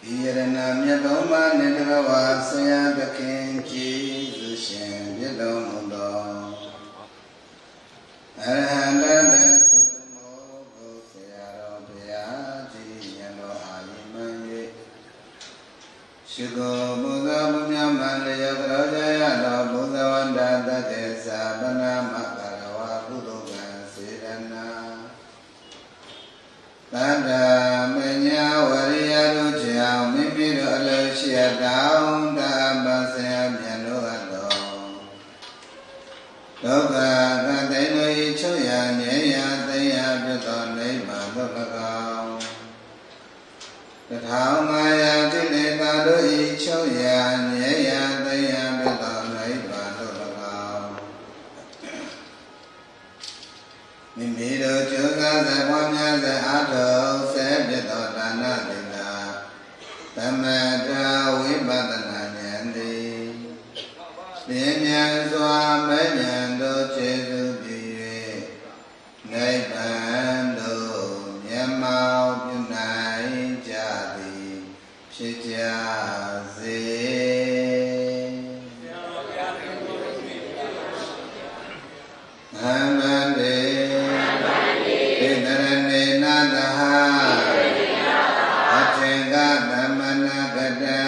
Irana Myadoma Nidava Saya Kinji Zushin Yadomudo Arhanda Sumo Gosayaro Piaji Yano Ayimanye Shugo Buddha Bunyamanaya Grajaya Buddha Wanda Desa Banama Karawa Buddha Sirana Tanda Menya Wariyadu Jia Mimiru Alushia Daun Dabasaya Myano Ado Doga Gadeno Ichoya Nyeya Daya Bito Neiba Dolagao Gatao Maya Kileta Do Ichoya Nyeya Daya Bito Neiba Dolagao Mimiru Juga Zawanya Zahato Sebito Dana Dina Tamada Vibhadana Nyandi Dinyan Swamenyando Chesu Diye Naibando Nyamao Yunai Jadi Shijazi Hamande Vidarane Nadaha Achenga Dhamana Gada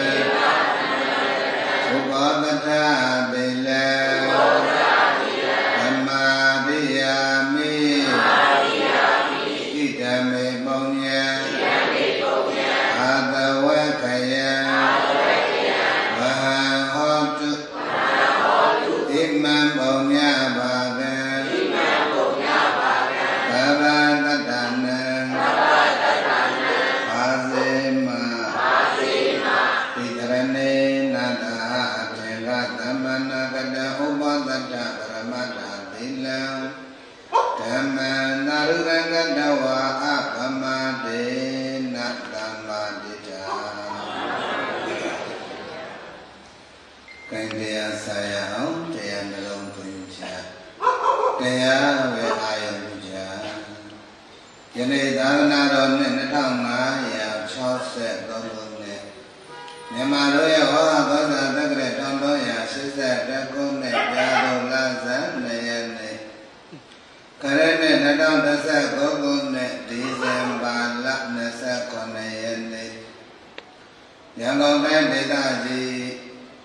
Ubodata Bila Dhammadiyami Idame Bonya Adawakaya Vahahotu Imam Bonya Bhagan Bhavatadana Azima Vidarane Nada Achenga Dhamana Gada Ubodata Paramata Dila Dhamma Narugangadawa Apamade Natamadita Kandaya Sayam Daya Nalong Punja Daya Ve Ayam Puja Yane Dharana Ronne Natama Chauset Gomune Nyamaroya Hoa Gosa Dagre Tomboya Shisa Dakune Yado Laza Nayane Karene Nadam Dasa Gogune December Laknasa Konayane Yangon Dedaji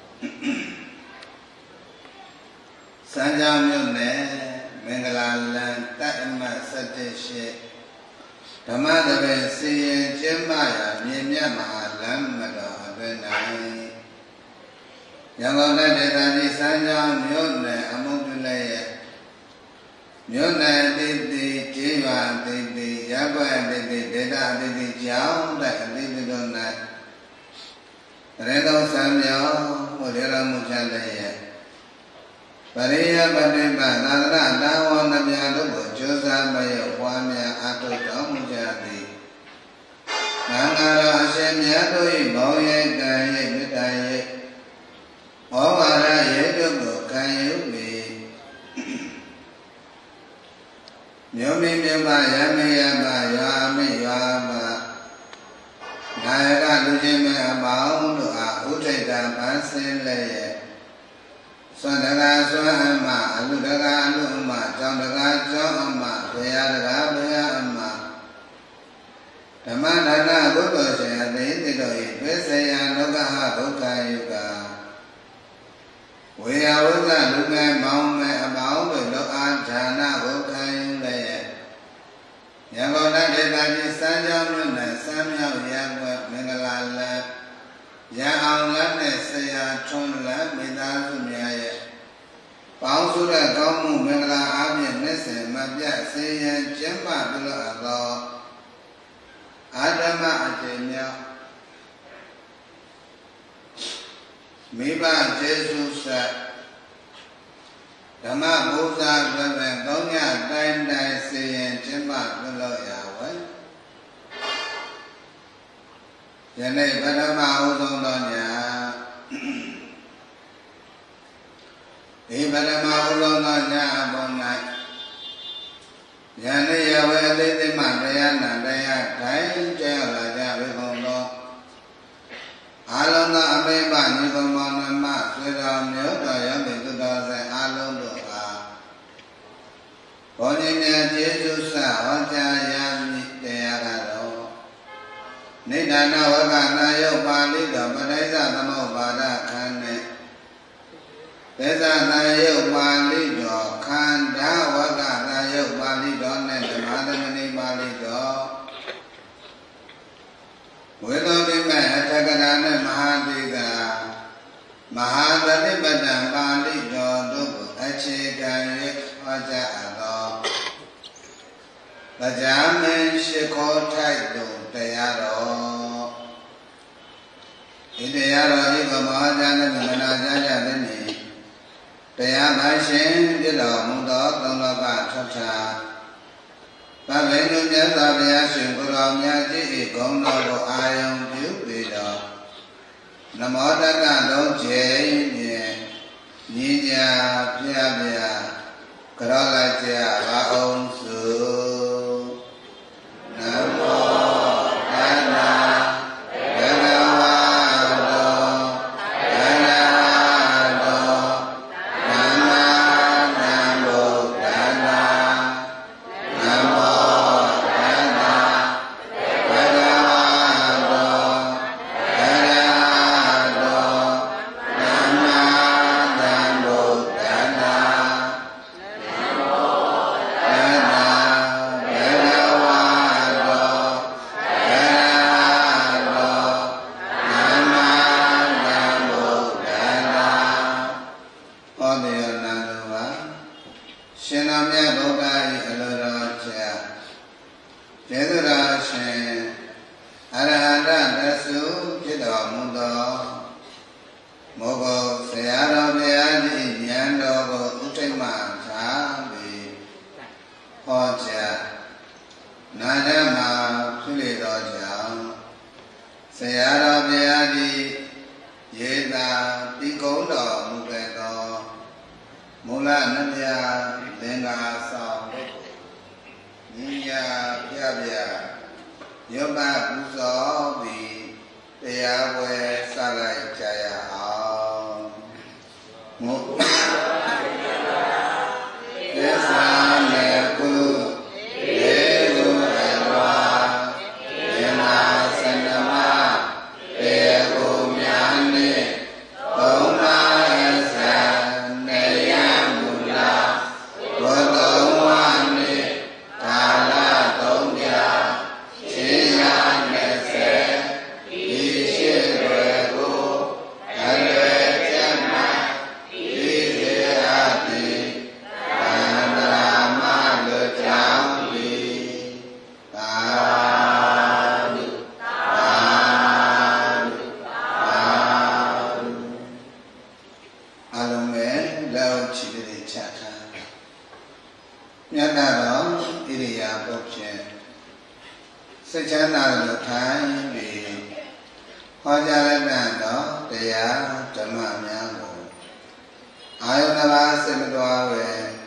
Sanjamune Mengalalan Tatma Satishe Dhammadabe Siye Jemaya Mimya Mahalam Mado Abenai Yangon Dedaji Sanjamune Amudulaye Nyona Didi Jiva Didi Yagwa Didi Deda Didi Jiao Didi Dona Redo Samyo Mudira Mujalaye Pariya Badimba Nadra Dawa Namyadu Josa Bayo Wamya Ato Mujadi Nangara Hashem Yadu Boye Gaye Vidaye Ovara Yedu Kayubi Nyomi Myoba Yami Yaba Yami Yaba Nayaka Lujime Abao Dua Uteta Pasileye Swadaga Swahama Aludaga Aluma Jamdaga Jama Tuyadaga Buyama Tamadana Buddha Shaya Didoi Vesaya Nogaha Buka Yuga We are Uza Luga Maume Abao Loa Jana Buka Yuga Yagona Dedaji Sanjamuna Samya Yagwa Mengalala Yaangla Nesaya Chonla Midazumya Pausura Gamu Mengala Abya Nese Mabya Saya Jemba Dula Ado Adama Ajenya Miba Jesus Dhamma Buddha Bhavan Gonya Dain Dai Sayan Jemba Dula Yahweh Yane Badama Udon Donya Badama Udon Donya Abonai Yane Yahweh Liti Mandaya Nandaya Dai Jaya Raja Vikongo နိဒာနဝကနာယုတ်ပါဠိတော်ပရိစ္ဆသမုပ္ပါဒခန္ဓာသေဇာနာယုတ်ပါဠိတော်ခန္ဓာဝကနာယုတ်ပါဠိတော်နဲ့ဓမ္မသမဏိပါဠိတော်ဝေသောတိမေအထကရာနဲ့မဟာတိကမဟာသတိပတ္တပါဠိတော်တို့ကိုအခြေခံ၍ဟောကြားအပ်သောတရားမင်းရှိခိုးထိုက်သူတရားတော်ဒီတရားတော်ဤကမဟာကျမ်းနဲ့မနာကြားကြသည်နှင့်တရားပါရှင်ပြတော်မူသောသုံးလောကထွတ်ထာဗဗေနုမြတ်စွာဘုရားရှင်ကိုယ်တော်မြတ်ကြီး၏ဂုဏ်တော်ကိုအာယုံပြုပြီးတော့နမောတတ္တသုံးကျင်းဖြင့်ညီညာပြပြကြောလိုက်ကြပါအောင်စုနမောတတ္တဘဂဝါတောအရဟတောသမ္မာသမ္ဗုဒ္ဓနာနမောတတ္တဘဂဝါတောအရဟတောသမ္မာသမ္ဗုဒ္ဓနာရှင်တော်မြတ်ဗုဒ္ဓ၏အလိုတော်ကြောင့်ကျေးဇူးတော်ရှင်အရဟတတသုဖြစ်တော်မူသောမောဂောဆရာတော်ဘုရား၏ဉာဏ်တော်ကိုဥထိတ်မှထားပြီးဟောကြားနာကြမှာဖြစ်လေတော်ကြောင့်ဆရာတော်ဘုရား၏ရေသာတိကုံးတော်မူခဲ့သောမူလနမြသင်္ကာဆောင်တို့ညီညာပြပြရုပ်ပတ်ပူဇော်ပြီးတရားပွဲစလိုက်ကြရအောင်မုသစ္စာမေကုဒေဝအရောယနာစန္ဒမတေကိုမြာနိသုံးပါးဆံနေယမူလာဘောတော်ဝါနိကာလသုံးပြရှင်ရ20ဒီရှိတွေကိုအလွယ်ကျမ်းမှဒီစေအတိသန္တရာမလွတ်ကြောင်းပြီးသာဓုသာဓုသာဓုအလုံးမဲ့လောက်ချီတဲ့ချထားမြတ်တော်ဣရိယာပုတ်ဖြင့်စိတ်ချမ်းသာလို့ထိုင်ပြီးဟောကြားရတဲ့တော့တရားဓမ္မများကိုအာယုန်ဘာစိတ်မတော်ပဲ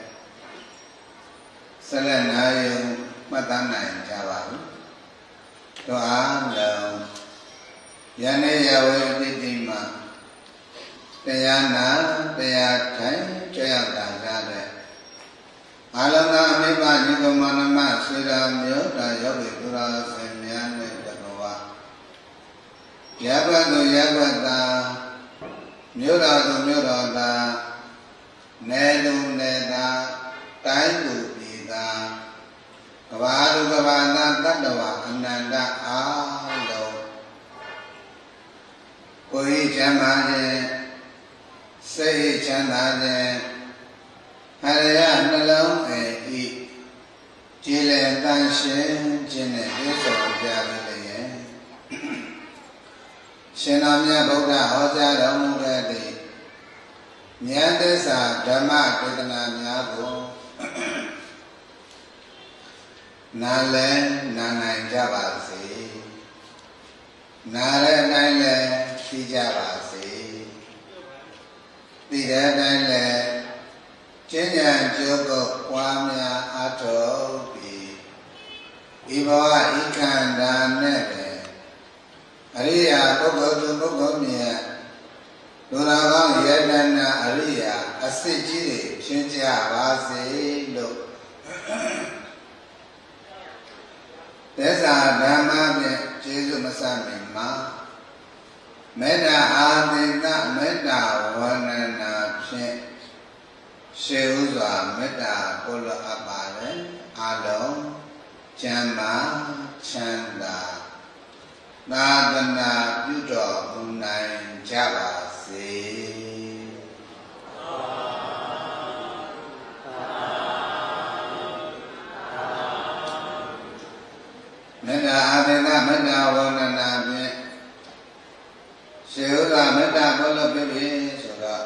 ဆက်လက်နာယူမှတ်သားနိုင်ကြပါဘူးတို့အားလုံးယနေ့ရဝေပိတိမှာတရားနာတရားထိုင်ကြောက်တာကြတဲ့အာလနာအမိဘညီကောင်မနမဆွေတော်မျိုးတာယောဂီသူတော်ဆင်များနဲ့တကဝရပတ်သူရပတ်သာမျိုးတော်သူမျိုးတော်သာနယ်သူနယ်သာတိုင်းသူပြည်သာကဘာလူကဘာသာတတ္တဝအနန္တအားလုံးကိုယ်ချမ်းသာခြင်းစိတ်ချမ်းသာခြင်းဟရယနှလုံးအိဤကြည်လင်တန်ရှင်းခြင်းနဲ့ပြည့်စုံကြပြီလေရှင်တော်မြတ်ဗုဒ္ဓဟောကြားတော်မူတဲ့ဉာဏ်သစ္စာဓမ္မဒေသနာများကိုနားလည်နားနိုင်ကြပါစေနားတဲ့အတိုင်းလည်းသိကြပါစေသိတဲ့အတိုင်းလည်းကျင့်ကြံကြိုးကိုပွားများအားထုတ်ပြီးဒီဘဝဤခန္ဓာနဲ့ပဲအရိယာပုဂ္ဂိုလ်သူပုဂ္ဂိုလ်မြတ်လူတော်ကောင်းယတနာအရိယာအစစ်ကြီးတွေဖြစ်ကြပါစေလို့သစ္စာဓမ္မဖြင့်ကျေးဇူးမဆမင်မှာမေတ္တာအာသီသမေတ္တာဝန္ဒနာဖြင့်ရှေးဥစွာမေတ္တာပို့လို့အပ်ပါတယ်အလုံးကျမ်းမာချမ်းသာသာသနာပြုတော်မူနိုင်ကြပါစေမေတ္တာအာသီသမေတ္တာဝန္ဒနာဖြင့်ရှေးဥစွာမေတ္တာပို့လို့ပြုပြီဆိုတော့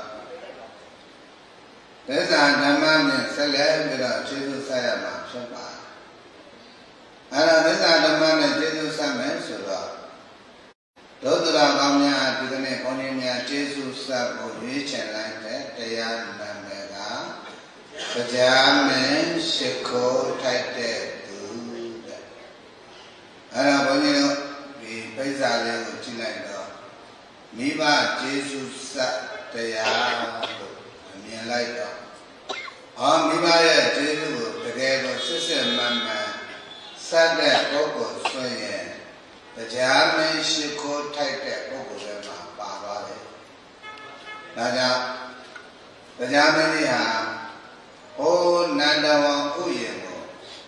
သစ္စာဓမ္မနဲ့ဆက်လက်ပြီးတော့ကျေးဇူးဆက်ရမှာဖြစ်ပါတယ်အဲ့ဒါသစ္စာဓမ္မနဲ့ကျေးဇူးဆက်မယ်ဆိုတော့ဒုသရကောင်းများဒီကနေ့ဘုန်းကြီးများကျေးဇူးဆက်ဖို့ရွေးချယ်လိုက်တဲ့တရားနာမည်ကတရားမင်းရှိခိုးထိုက်တဲ့သူတဲ့အဲ့ဒါဘုန်းကြီးတို့ဒီပိဿာလေးကိုကြည့်လိုက်တော့မိဘကျေးဇူးဆက်တရားလို့မြင်လိုက်တော့မိဘရဲ့ကျေးဇူးကိုတကယ်တော့စစ်စစ်မှန်မှန်စတဲ့ပုဂ္ဂိုလ်ဆိုရင်တရားမင်းရှိခိုးထိုက်တဲ့ပုဂ္ဂိုလ်တွေမှာပါသွားတယ်။ဒါကြောင့်တရားမင်းကြီးဟာဟိုနန္ဒဝံဥယျာဉ်ကို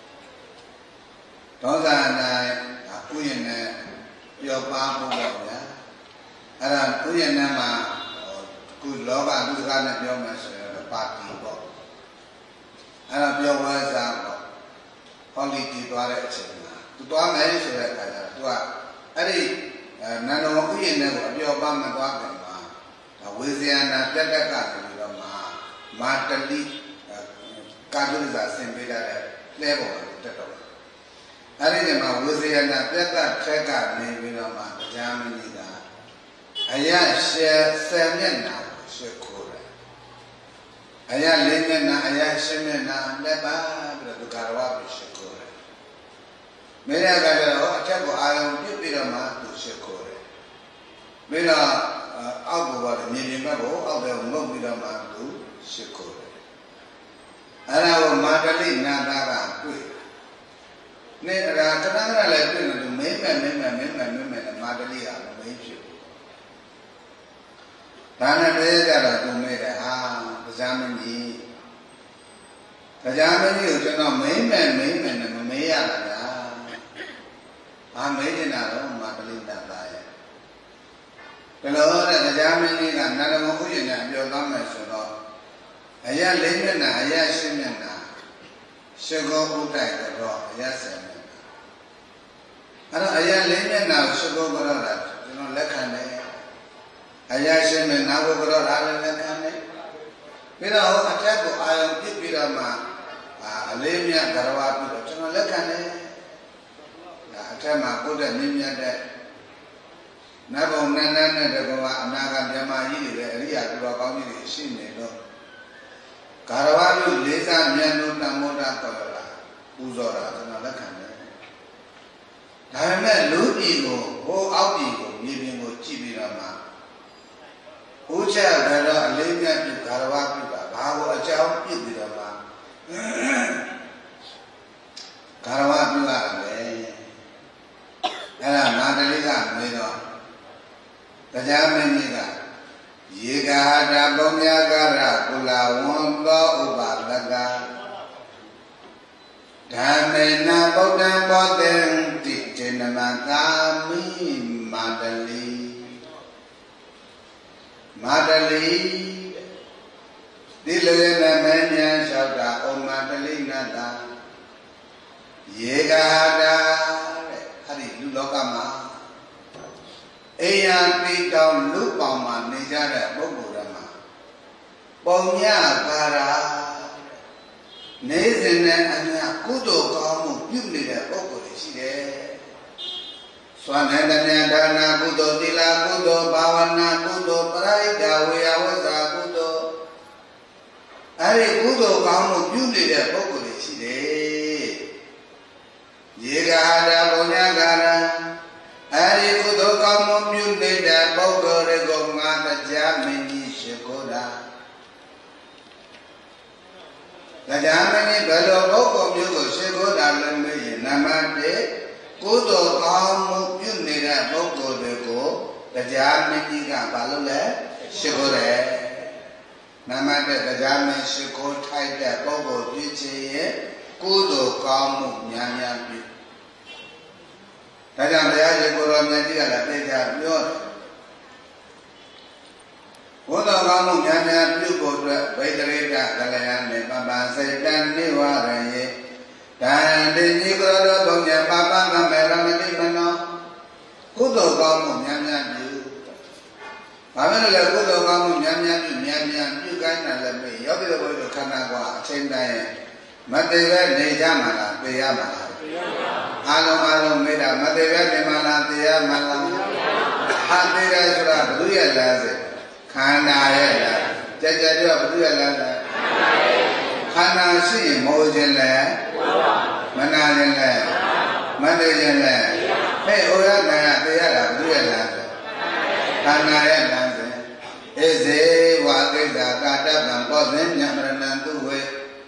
ဒေါသနာဥယျာဉ်နဲ့ပြောပါဖို့တော့ဗျာ။အဲ့ဒါဥယျာဉ်နဲ့မှာခုလောကလူကနဲ့ပြောမယ်ဆိုရင်ပါတီပေါ့။အဲ့ဒါပြောဝဲစားပေါ့။ဟောလီတီသွားတဲ့အချိန်မှာသူသွားမယ်ဆိုတဲ့အခါကျတော့သူကအဲ့ဒီနန္ဒဝံဥယျာဉ်နဲ့ကိုအပြောပါမသွားခင်မှာဝေဇယနာပြတ်တက်ကပြီးတော့မာတလိကာတုဇာဆင်ပေးတဲ့လဲပေါ်ကိုတက်တော့အဲ့ဒီမှာဝေဇယနာပြတ်တက်ထက်ကနေပြီးတော့တရားမင်းကြီးကအယရှေဆယ်မျက်နှာကိုရှစ်ခိုးတယ်အယလေးမျက်နှာအယရှစ်မျက်နှာလက်ပါပြီးတော့ကာရဝပြီးရှစ်ခိုးတယ်မင်းရကလည်းအထက်ကိုအာယုံပြုတ်ပြီးတော့မှသူရှစ်ခိုးတယ်ပြီးတော့အောက်ကိုပါမြေပြင်ဘက်ကိုအောက်ထဲကိုငုတ်ပြီးတော့မှသူရှစ်ခိုးတယ်အဲ့ဒါကိုမာတလိနန္ဒာကတွေ့နေအရာတဏှာလည်းတွေ့လို့မင်းမဲ့မာတလိကမင်းဖြစ်ဒါနဲ့တည်းကြတော့သူမေးတယ်တရားမင်းကြီးကိုကျွန်တော်မင်းမဲ့နဲ့မမေးရတာလားမေးနေတာတော့မာတလိနန္ဒာရဲ့ဒါလို့တဲ့တရားမင်းကြီးကနန္ဒမဥယျာဉ်နဲ့ပြောသားမယ်ဆိုတော့အယလေးမျက်နှာအယရှင်းမျက်နှာရှေကောဥတိုက်တော့အယဆယ်မျက်နှာအဲ့တော့အယလေးမျက်နှာရှေကောကတော့တာကျွန်တော်လက်ခံတယ်အယရှင်းမျက်နှာကိုကတော့တာလည်းလက်ခံတယ်ပြီးတော့အထက်ကိုအာယုံပြစ်ပြီးတော့မှအလေးမြတ်ဂရဝပြီးတော့ကျွန်တော်လက်ခံတယ်ဒါအထက်မှာကိုယ်တဲ့မြင့်မြတ်တဲ့နတ်ဘုံနန်းနဲ့တကောအနာဂတ်မြမကြီးတွေလည်းအရိယာသူတော်ကောင်းကြီးတွေရှိနေတော့ကာရဝလူလေးစားမြတ်လို့တမ္မောဒတော်လာပူဇော်တာကျွန်တော်လက်ခံတယ်ဒါပေမဲ့လူပြည်ကိုဟိုအောက်ပြည်ကိုမြေပြင်ကိုကြည့်ပြီးတော့မှဥချဘယ်တော့အလေးမြတ်ပြုကာရဝပြုတာဘာကိုအကြောင်းပြစ်ပြီးတော့မှကာရဝပြုရတယ်အဲ့ဒါမာတလိကမေးတော့တရားမင်းကြီးကယေဂဟာတာပုံညာကာရကုလဝံသောဥပါဒကဓမ္မေနဗုဒ္ဓံဘောတေတိတေနမကာမိမာတလိဒီလေနမဉ္ဇဉ်လျှောက်တာဩမာတလိနတ္တယေဂဟာတာတဲ့အဲ့ဒီလူလောကမှာအိယာတိတောင်လူပေါင်းမှာနေကြတဲ့ပုဂ္ဂိုလ်တွေမှာပုံညကာရာနေစဉ်နဲ့အမြကုသိုလ်ကောင်းမှုပြုနေတဲ့ပုဂ္ဂိုလ်တွေရှိတယ်။စွမ်းတဲ့မြတ်ဒါနကုသိုလ်သီလကုသိုလ်ဘာဝနာကုသိုလ်ပရိဒဝေယဝဇ္ဇာကုသိုလ်အဲဒီကုသိုလ်ကောင်းမှုပြုနေတဲ့ပုဂ္ဂိုလ်တွေရှိတယ်။ယေဂဟာတာဘုံညာကာရအဲဒီကုသိုလ်ကောင်းမှုပြုနေတဲ့ပုဂ္ဂိုလ်တွေကိုငါတရားမင်းကြီးရှိခိုးတာတရားမင်းကြီးဘယ်လိုပုဂ္ဂိုလ်မျိုးကိုရှိခိုးတာလဲမေးရင်နံပါတ်1ကုသိုလ်ကောင်းမှုပြုနနေတဲ့ပုဂ္ဂိုလ်တွေကိုတရားမင်းကြီးကဘာလို့လဲရှိခိုးတယ်နမတဲ့တရားမင်းရှိခိုးထိုက်တဲ့ပုဂ္ဂိုလ်ဖြစ်ခြင်းရဲ့ကုသိုလ်ကောင်းမှုများများပြုဒါကြောင့်တရားရှင်ကိုယ်တော်မြတ်ကြီးကလည်းသိကြပြောတယ်ဘုဒ္ဓကောင်းမှုများများပြုဖို့အတွက်ဗိတရိတကလျာနဲ့ပပစိတ်တန်နိဝရယေတန်တိညီကရောဘုံညပပကမေရမတိမနောကုသိုလ်ကောင်းမှုများများပြုဘာလို့လဲကုသိုလ်ကောင်းမှုများများပြုများများပြုခိုင်းတာလည်းမေးယောဂီတော်ဘုရားခန္ဓာကွာအချိန်တိုင်းမတည်ပဲနေကြမှာလားသိရမှာလားသိရပါဘူးအားလုံးမေးတာမတည်ပဲနေမှာလားသိရမှာလားဟာသိရဆိုတာဘုရားလားစေခန္ဓာရဲ့လားကြကြပြောဘုရားလားခန္ဓာရှိရင်မိုးခြင်းလဲမနာခြင်းလဲမတည်ခြင်းလဲဟဲ့ဩရနာသိရတာဘုရားလားခန္ဓာရဲ့လားစေဣဇေဝကိစ္စကာတပံပောဇင်းညမရဏံသူဝေ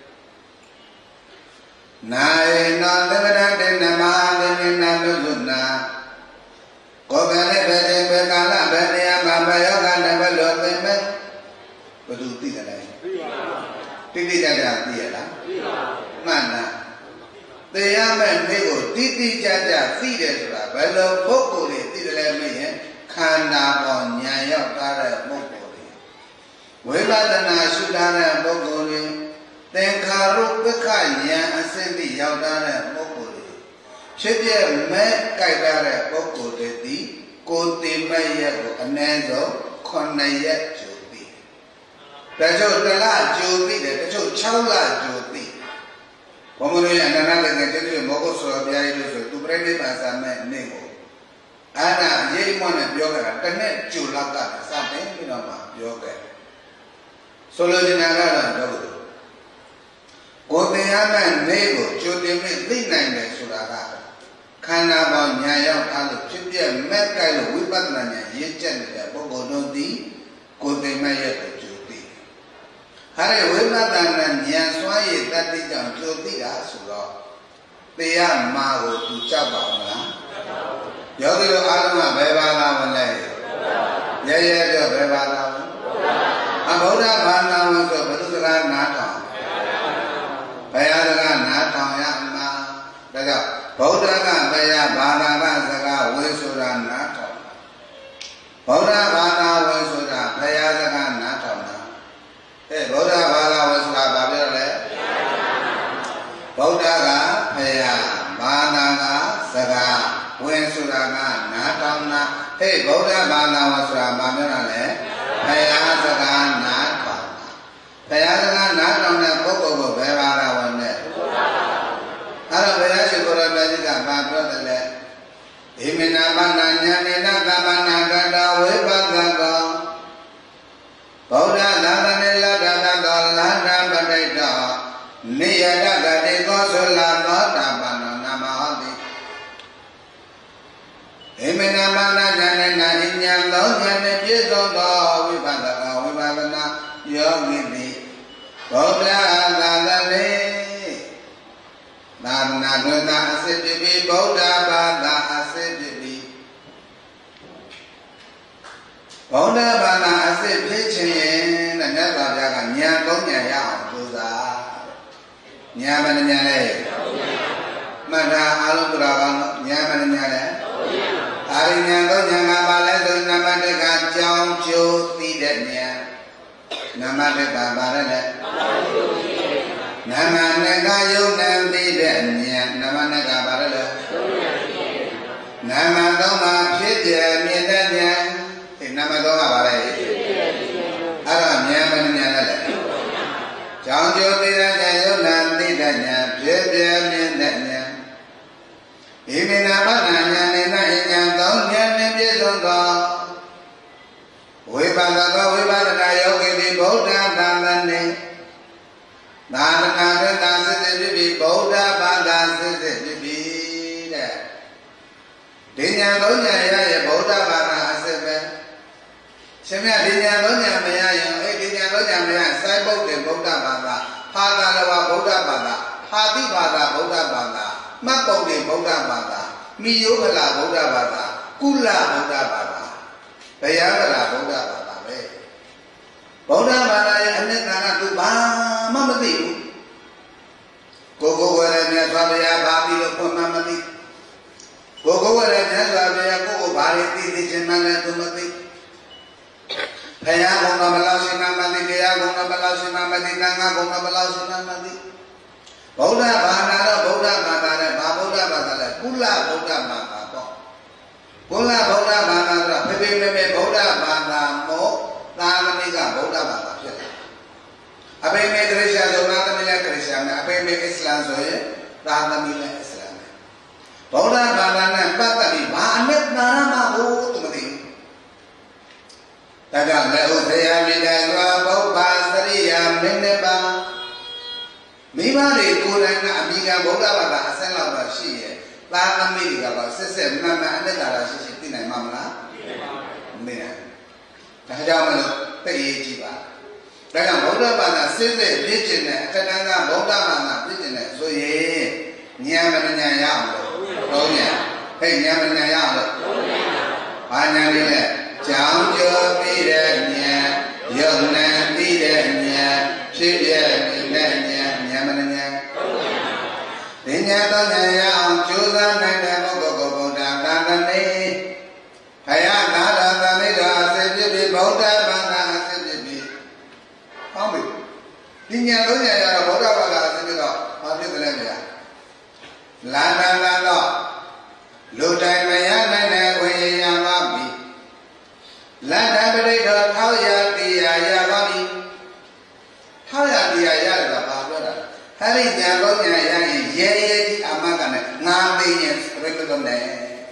နာယေနောသဗ္ဗတတေနမသေနိနာနုသုနာကောကလည်းပဲတေပဲကာလပဲနေရာမှာဘယောကနဘလောသိမဲ့ဘယ်သူသိကြလဲသိပါဘူးတိတိကျကျသိရလားသိပါဘူးမှန်လားသိရမဲ့နေ့ကိုတိတိကျကျသိတယ်ဆိုတာဘယ်လိုပုဂ္ဂိုလ်တွေသိတယ်လဲမင်းရဲ့ခန္ဓာပေါ်ဉာဏ်ရောက်ထားတဲ့ပုဂ္ဂိုလ်တွေဝိပဿနာရှုထားတဲ့ပုဂ္ဂိုလ်တွေသင်္ခါရုပ္ပခဉာဏ်အစစ်တိရောက်တဲ့ပုဂ္ဂိုလ်တွေဖြစ်ပြမဲ့ကြိုက်တဲ့ပုဂ္ဂိုလ်တွေဒီကိုယ်တင်မဲ့ရက်ကိုအနည်းဆုံး9ရက်ကြိုသိတချို့1လကြိုသိတယ်တချို့6လကြိုသိဘုံမလို့ရအနန္တလည်းကျတဲ့မောဂုဆိုဘုရားကြီးလို့ဆိုသူပြိဋိဘာသာမဲ့နေ့ကိုအဲ့ဒါရိပ်မွန်းနဲ့ပြောကြတာတစ်နှစ်ကြိုလောက်ကစတင်ပြီးတော့မှပြောခဲ့ဆိုလိုချင်တာကတော့ပြောလို့ကိုယ်တရားမဲ့နေ့ကိုကြိုတင်ပြီးသိနိုင်တယ်ဆိုတာကခန္ဓာပေါင်းညာရောက်ထားလို့ဖြစ်ပြမဲ့ကြိုက်လို့ဝိပဿနာဉာဏ်ရင့်ကျက်နေတဲ့ပုဂ္ဂိုလ်တို့သည်ကိုယ်တင်မဲ့ရဲ့ကိုကြိုသိဟာရဝိပဿနာဉာဏ်စွမ်းရည်တတိကြောင့်ကြိုသိတာဆိုတော့တရားမှာကိုသူကြောက်ပါမလားယောဂီတို့အားလုံးကဘယ်ဘာသာဝင်လဲရဲရဲပြောဘယ်ဘာသာဝင်အဘုရားဘာသာဝင်ဆိုဘုသူစကားနားထောင်ဘယ်ဟာကနားထောင်ရမှာဒါကြောင့်ဗုဒ္ဓကဘယ်ဟာဘာသာကစကားဝင်ဆိုတာနားထောင်ဗုဒ္ဓဘာသာဝင်ဆိုတာဘယ်ဟာစကားနားထောင်တာဗုဒ္ဓဘာသာဝင်ဆိုတာဘာပြောလဲဗုဒ္ဓကဘယ်ဟာဘာသာကစကားဝင်ဆိုတာကနားထောင်တာဗုဒ္ဓဘာသာဝင်ဆိုတာဘာပြောတာလဲဘယ်ဟာစကားနားထောင်ဘုရားစကားနားထောင်တဲ့ပုဂ္ဂိုလ်ကိုဘယ်ဘာသာဝင်လဲအဲ့တော့ဘုရားရှင်ကိုရမကြီးကဘာပြောတယ်လဲဣမိနာမနာညာနေနကမနာကတဝိပဿကောဗုဒ္ဓသာသနေလတ္တကောလန္တပဋိတောနိယတကတိကောသုလသောတာပန္နောနမဟောတိဣမိနာမနာညာနေနဣညာသောဉာဏ်နဲ့ပြည့်စုံသောဝိပဿနာဝိပဿနာယောဂီတိဗုဒ္ဓသာသနေသာသနာတွင်သာအစစ်ဖြစ်ပြီးဗုဒ္ဓဘာသာအစစ်ဖြစ်ပြီးဗုဒ္ဓဘာသာအစစ်ဖြစ်ခြင်းတဲ့မြတ်စွာဘုရားကဉာဏ်၃ဉာဏ်ရအောင်ကြိုးစားဉာဏ်မဉာဏ်လဲမှတ်တာအားလုံးကြပါတော့ဉာဏ်မဉာဏ်လဲအာရိဉာဏ်၃ဉာဏ်ကပါလဲဆိုနံပါတ်1ကကြောင်းကျိုးသိတဲ့ဉာဏ်နံပါတ်1ကပါလဲနမနကယုံနံသိတဲ့ဉာဏ်နမနကပါလဲနမသုံးပါဖြစ်ပြမြင်တဲ့ဉာဏ်ဒီနမသုံးပါပါလဲအဲ့တော့ဉာဏ်မဉာဏ်လဲကြောင်းကျိုးသိတဲ့ဉာဏ်ယုံနံသိတဲ့ဉာဏ်ဖြစ်ပြမြင်တဲ့ဉာဏ်ဣမိနာမနာဉာဏ်နဲ့ဉာဏ်သုံးဉာဏ်နဲ့ပြည့်စုံသောဝိပဿနာဝိပဿနာယောဂီတိဗုဒ္ဓသာသနေသာသနာ့သာစစ်စစ်ဖြစ်ပြီးဗုဒ္ဓဘာသာစစ်စစ်ဖြစ်ပြီးတဲ့ဒီဉာဏ်သုံးဉာဏ်ရရဲ့ဗုဒ္ဓဘာသာအစစ်ပဲရှင်မြတ်ဒီဉာဏ်သုံးဉာဏ်မရရင်ဒီဉာဏ်သုံးဉာဏ်မရစိုက်ပုတ်တဲ့ဗုဒ္ဓဘာသာဟာသာလဝဗုဒ္ဓဘာသာဟာတိဘာသာဗုဒ္ဓဘာသာမှတ်ပုတ်တဲ့ဗုဒ္ဓဘာသာမိယောဖလာဗုဒ္ဓဘာသာ Kula Buddha Baba Bayavara Buddha Baba Buddha Baba Anetana to Mamadi Gogo and Yasvaya Babi of Mamadi Gogo and Yasvaya Gogo Bari Dijanana to Mati Kaya Gomalashi Namadi, Kaya Gomalashi Namadi, Nanga Gomalashi Namadi Buddha Bana, Buddha Bana, Babuda Bana, Kula Buddha Bana Kula Buddha Bana, Pepe Buddha Bana, Mo, Namiga Buddha Bana Abe made Risha, Donamila Christian, Abe made Islam, Ranamila Islam Buddha Bana, Patani, Manet Nama, Tumadi Taga Leosea Mida, Boba, Saria, Meneba Mimari Kuran, Amiga, Boga, Asala, she, Lana Miga, Sissem, Mama, and the Shishina, Mamma, Mina. Tajamano, Payijiba. Taga Boga, Sisse, Legend, Tadanga, Boga, Business, so ye, Niamana Yambo, Ronia, hey, Niamana Yambo, Panamila, Jam, your Pidania, young man, Pidania, Shibia, Ninyatanya, Chusan, and Mogo, Dangane, Hayana, Nida, Sibi, Boda, Bana, Sibi. Homie, Ninyatanya, Boda, Sibi, Mabitania. Lana, Lutai Mayana, Wayamabi. Lana, how ya be a Yabami? How ya be a Yababa? Hari Jagonya, Yay, Amagana, Nami, regular name.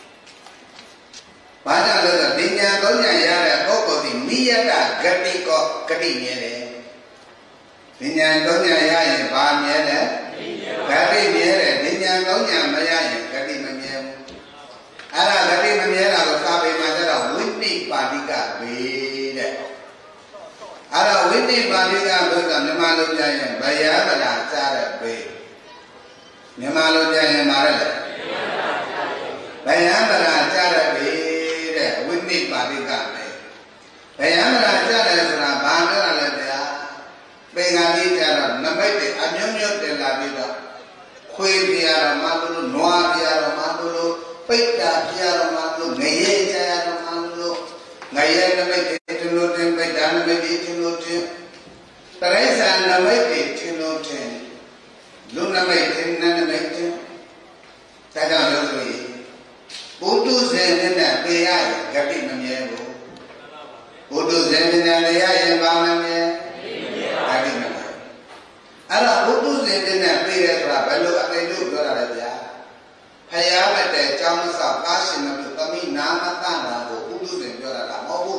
Pada Dinya Gonya Yara, Coco, the Miata, Gatiko, Catiniere. Dinya Gonya Yaya, Banyere, Gatti Miere, Dinya Gonya Maya, Catimania. Ara Catimania, Sabi Madara, Whitney Padika, Bede. Ara Whitney Padika, Namalo Giant, Bayabara, Sarah Bay. Namalo Giant Marada. Bayabara, Sarah Bay, Whitney Padika Bay. Bayabara, Sarah Bandara, Bengadi Tara, Namate, Amunio de la Vida, Quaviara Maduro, Noaviara Maduro, Peta Piara Maduro, Naye Jara Maduro, Nayana make it to Notin, Bedana make it to Notin, Teresa and make it to Notin, Luna make it, Nana make it, Tadanovi, Udu Zen and Pay, Gabinamio, Udu Zen and the Bamania. Ara Udu Zen and Pay, Rabello, and they do Goravia. Hayamate, Chamas of Passion of Kami, Namatana, Udu Zen Gorala, Mobu.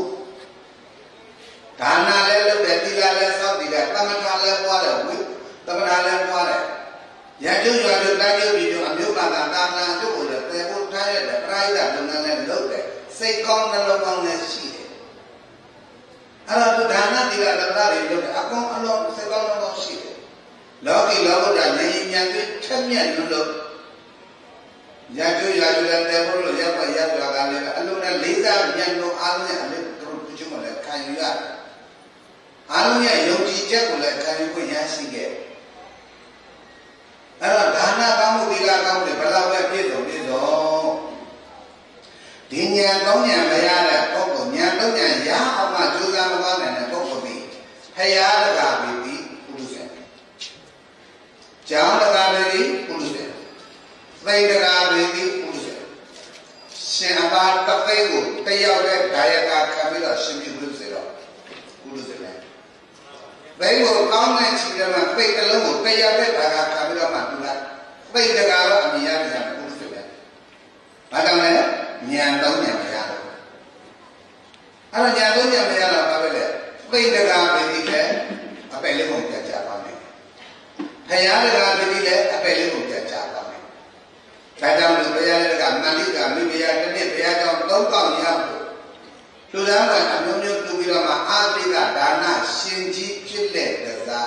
Tana Lelo, Betila, Saudi, Tamatala water, with Tamatala water. Yadu, you are the value video, and you can Tana, you would have tired, the pride of the Nana Lote, say, come the long she. Ara Dana, the other valley, look, upon along, say, long she. Lucky Lord, and Yaku, tell me, and look. Yadu, Yadu, and Devil, Yapa, Yadu, Aluna, Lisa, Yanu, Alna, and little Pujuma, can you got? Alunya, Yogi Jacula, can you put Yassi? Ara Dana, Bamu, Villa, Bamu, Balawa, Pido, Dinya, Donya, Mayada, Coco, Nyandonya, Yama, Juzama, and Coco, Hayada, Gabi, Udusen. Jama Gabi, Udusen. Later, Gabi, Udusen. Shinaba, Tapago, Tayaka, Dayaka, Camilla, Shimi, Udusen. They will come and see them and take a little, Tayaka, Camilla, Matula. Later, Gala, and Yan, Udusen. Madame, Nyandonya, Mayado. Ara Nyandonya, Mayala, Pavele. Later, Gabi, a Pellemon, Japane. Hayada, Gabi, a Pellemon, Japane. Madame, Bayaka, Malika, Libya, don't come here. To them, I know you to be on my Africa, Dana, Shinji, Chile, the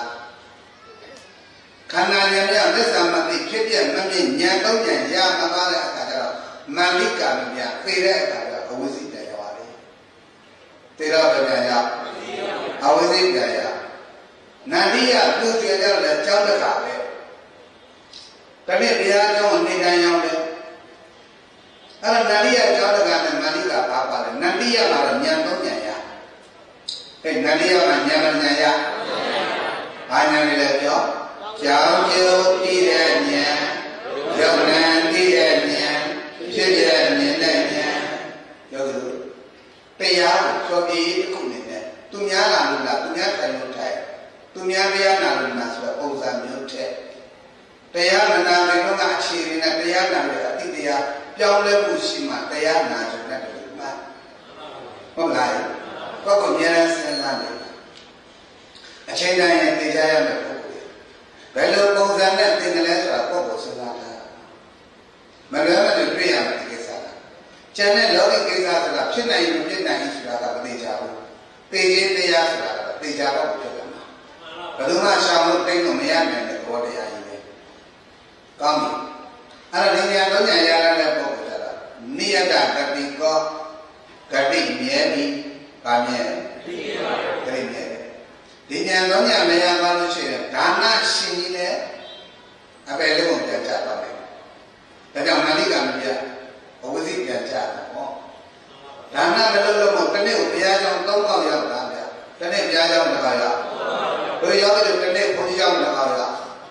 Canadian, this is my Kipia, Mammy, Nyandonya, Yamama, Malika mia, tidak ada awasi daya wali. Tidak ada daya, awasi daya. Nanti ya tu juga ada jauh dekat. Tapi dia jauh ni daya le. Kalau nanti ya jauh dekat Malika apa le? Nanti ya malam nyantuknya ya. Nanti ya malam nyantuknya ya. Hanya ni le jo, jauh jauh tidak nya, jauh nanti ya nya. Jadi ni nanya, jauh. Tiada, so ini kau ni. Tunya lalu lah, tunya terlalu thay. Tunya dia lalu lah, so urusan nyutai. Tiada nama itu nak ciri, tiada nama itu dia jauh lebih usima. Tiada nama itu nak terima. Kau lain, kau punya senang ni. Aceh ni tiada yang berpukul. Kalau urusan ni tinggal so kau senang. Malah tu pria mati kisah. Jangan lagi kisah tu lah. Cina ini sudah tak berjauh. Tiada dia sudah berjauh betul. Kalau macam itu tengok macam ni kau dia ini. Kami, ada ni yang tu yang ada betul. Ni ada kami ko, kami ni kami ni. Di yang tu yang macam mana sih? Dana sini le, apa yang kita cakap. Kadang Malika dia, awasi dia cakap. Dana kalau mau kena biaya jauh tahu kau yang berapa? Kena biaya jauh berapa? Kalau yang itu kena pun jauh berapa?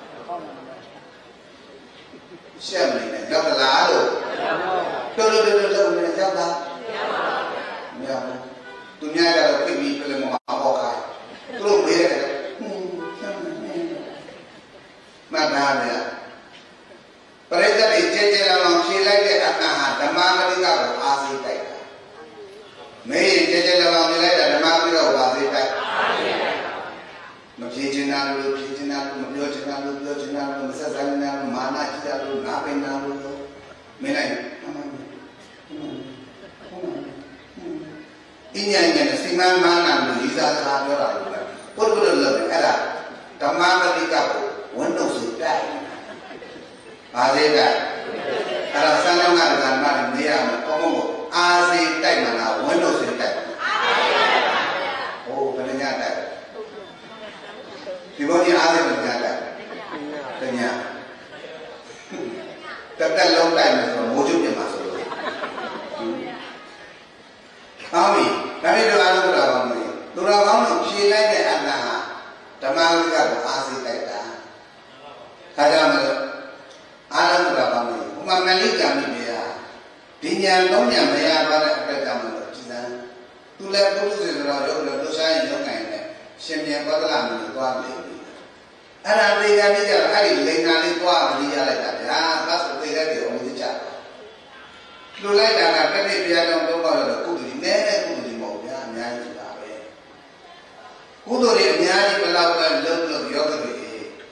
Siapa ni? Jauh berapa? Kalau mana jauh dah? Ya, dunia kalau pergi kalau mau apa kah? Kalau biaya, mana dia? Perintah dijadikan dalam sila ke atas dhamma mereka berhasil tak? Mei dijadikan dalam sila ke dhamma mereka berhasil tak? Menjadikan lalu, menyesalkan lalu, mana kita lalu, ngapain lalu, menai. Ini siman mana lalu, isa sahaja lalu. Purul lalu, ada dhamma mereka untuk sudah. Azida, kalau sana nggak ada mana dia mau azida mana, Windows itu. Oh, ternyata. Di mana azida ternyata? Ternyata. Tapi long time itu wujudnya masuk. Kami doa berapa ni? Doa kami sila ke Allah, tamang kita azida itu. Kadang alam berapa ni? Umar Malika ni dia. Dia tahu yang dia pada kerja mana? Cina. Tulah putus seorang orang dosa yang jangan ni. Semua badalah ni tuan ni. Ada mereka ni dia hari lengan ni tuan dia lagi ada. Pas mereka dia orang dia. Tulah dah nak ni dia orang tu kalau kudu ni, kudu ni mau dia nyari juga. Kudu ni nyari pelawat lelaki yoga ni.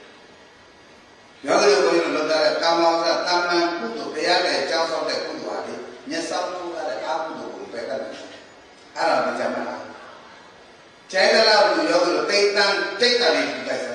Yang itu boleh letak kamar taman kudu biar jauh sampai kudu ada. Nyesal tu ada apa tu berpegang. Ada macam mana? Cahaya lalu yang itu tekan ni biasa.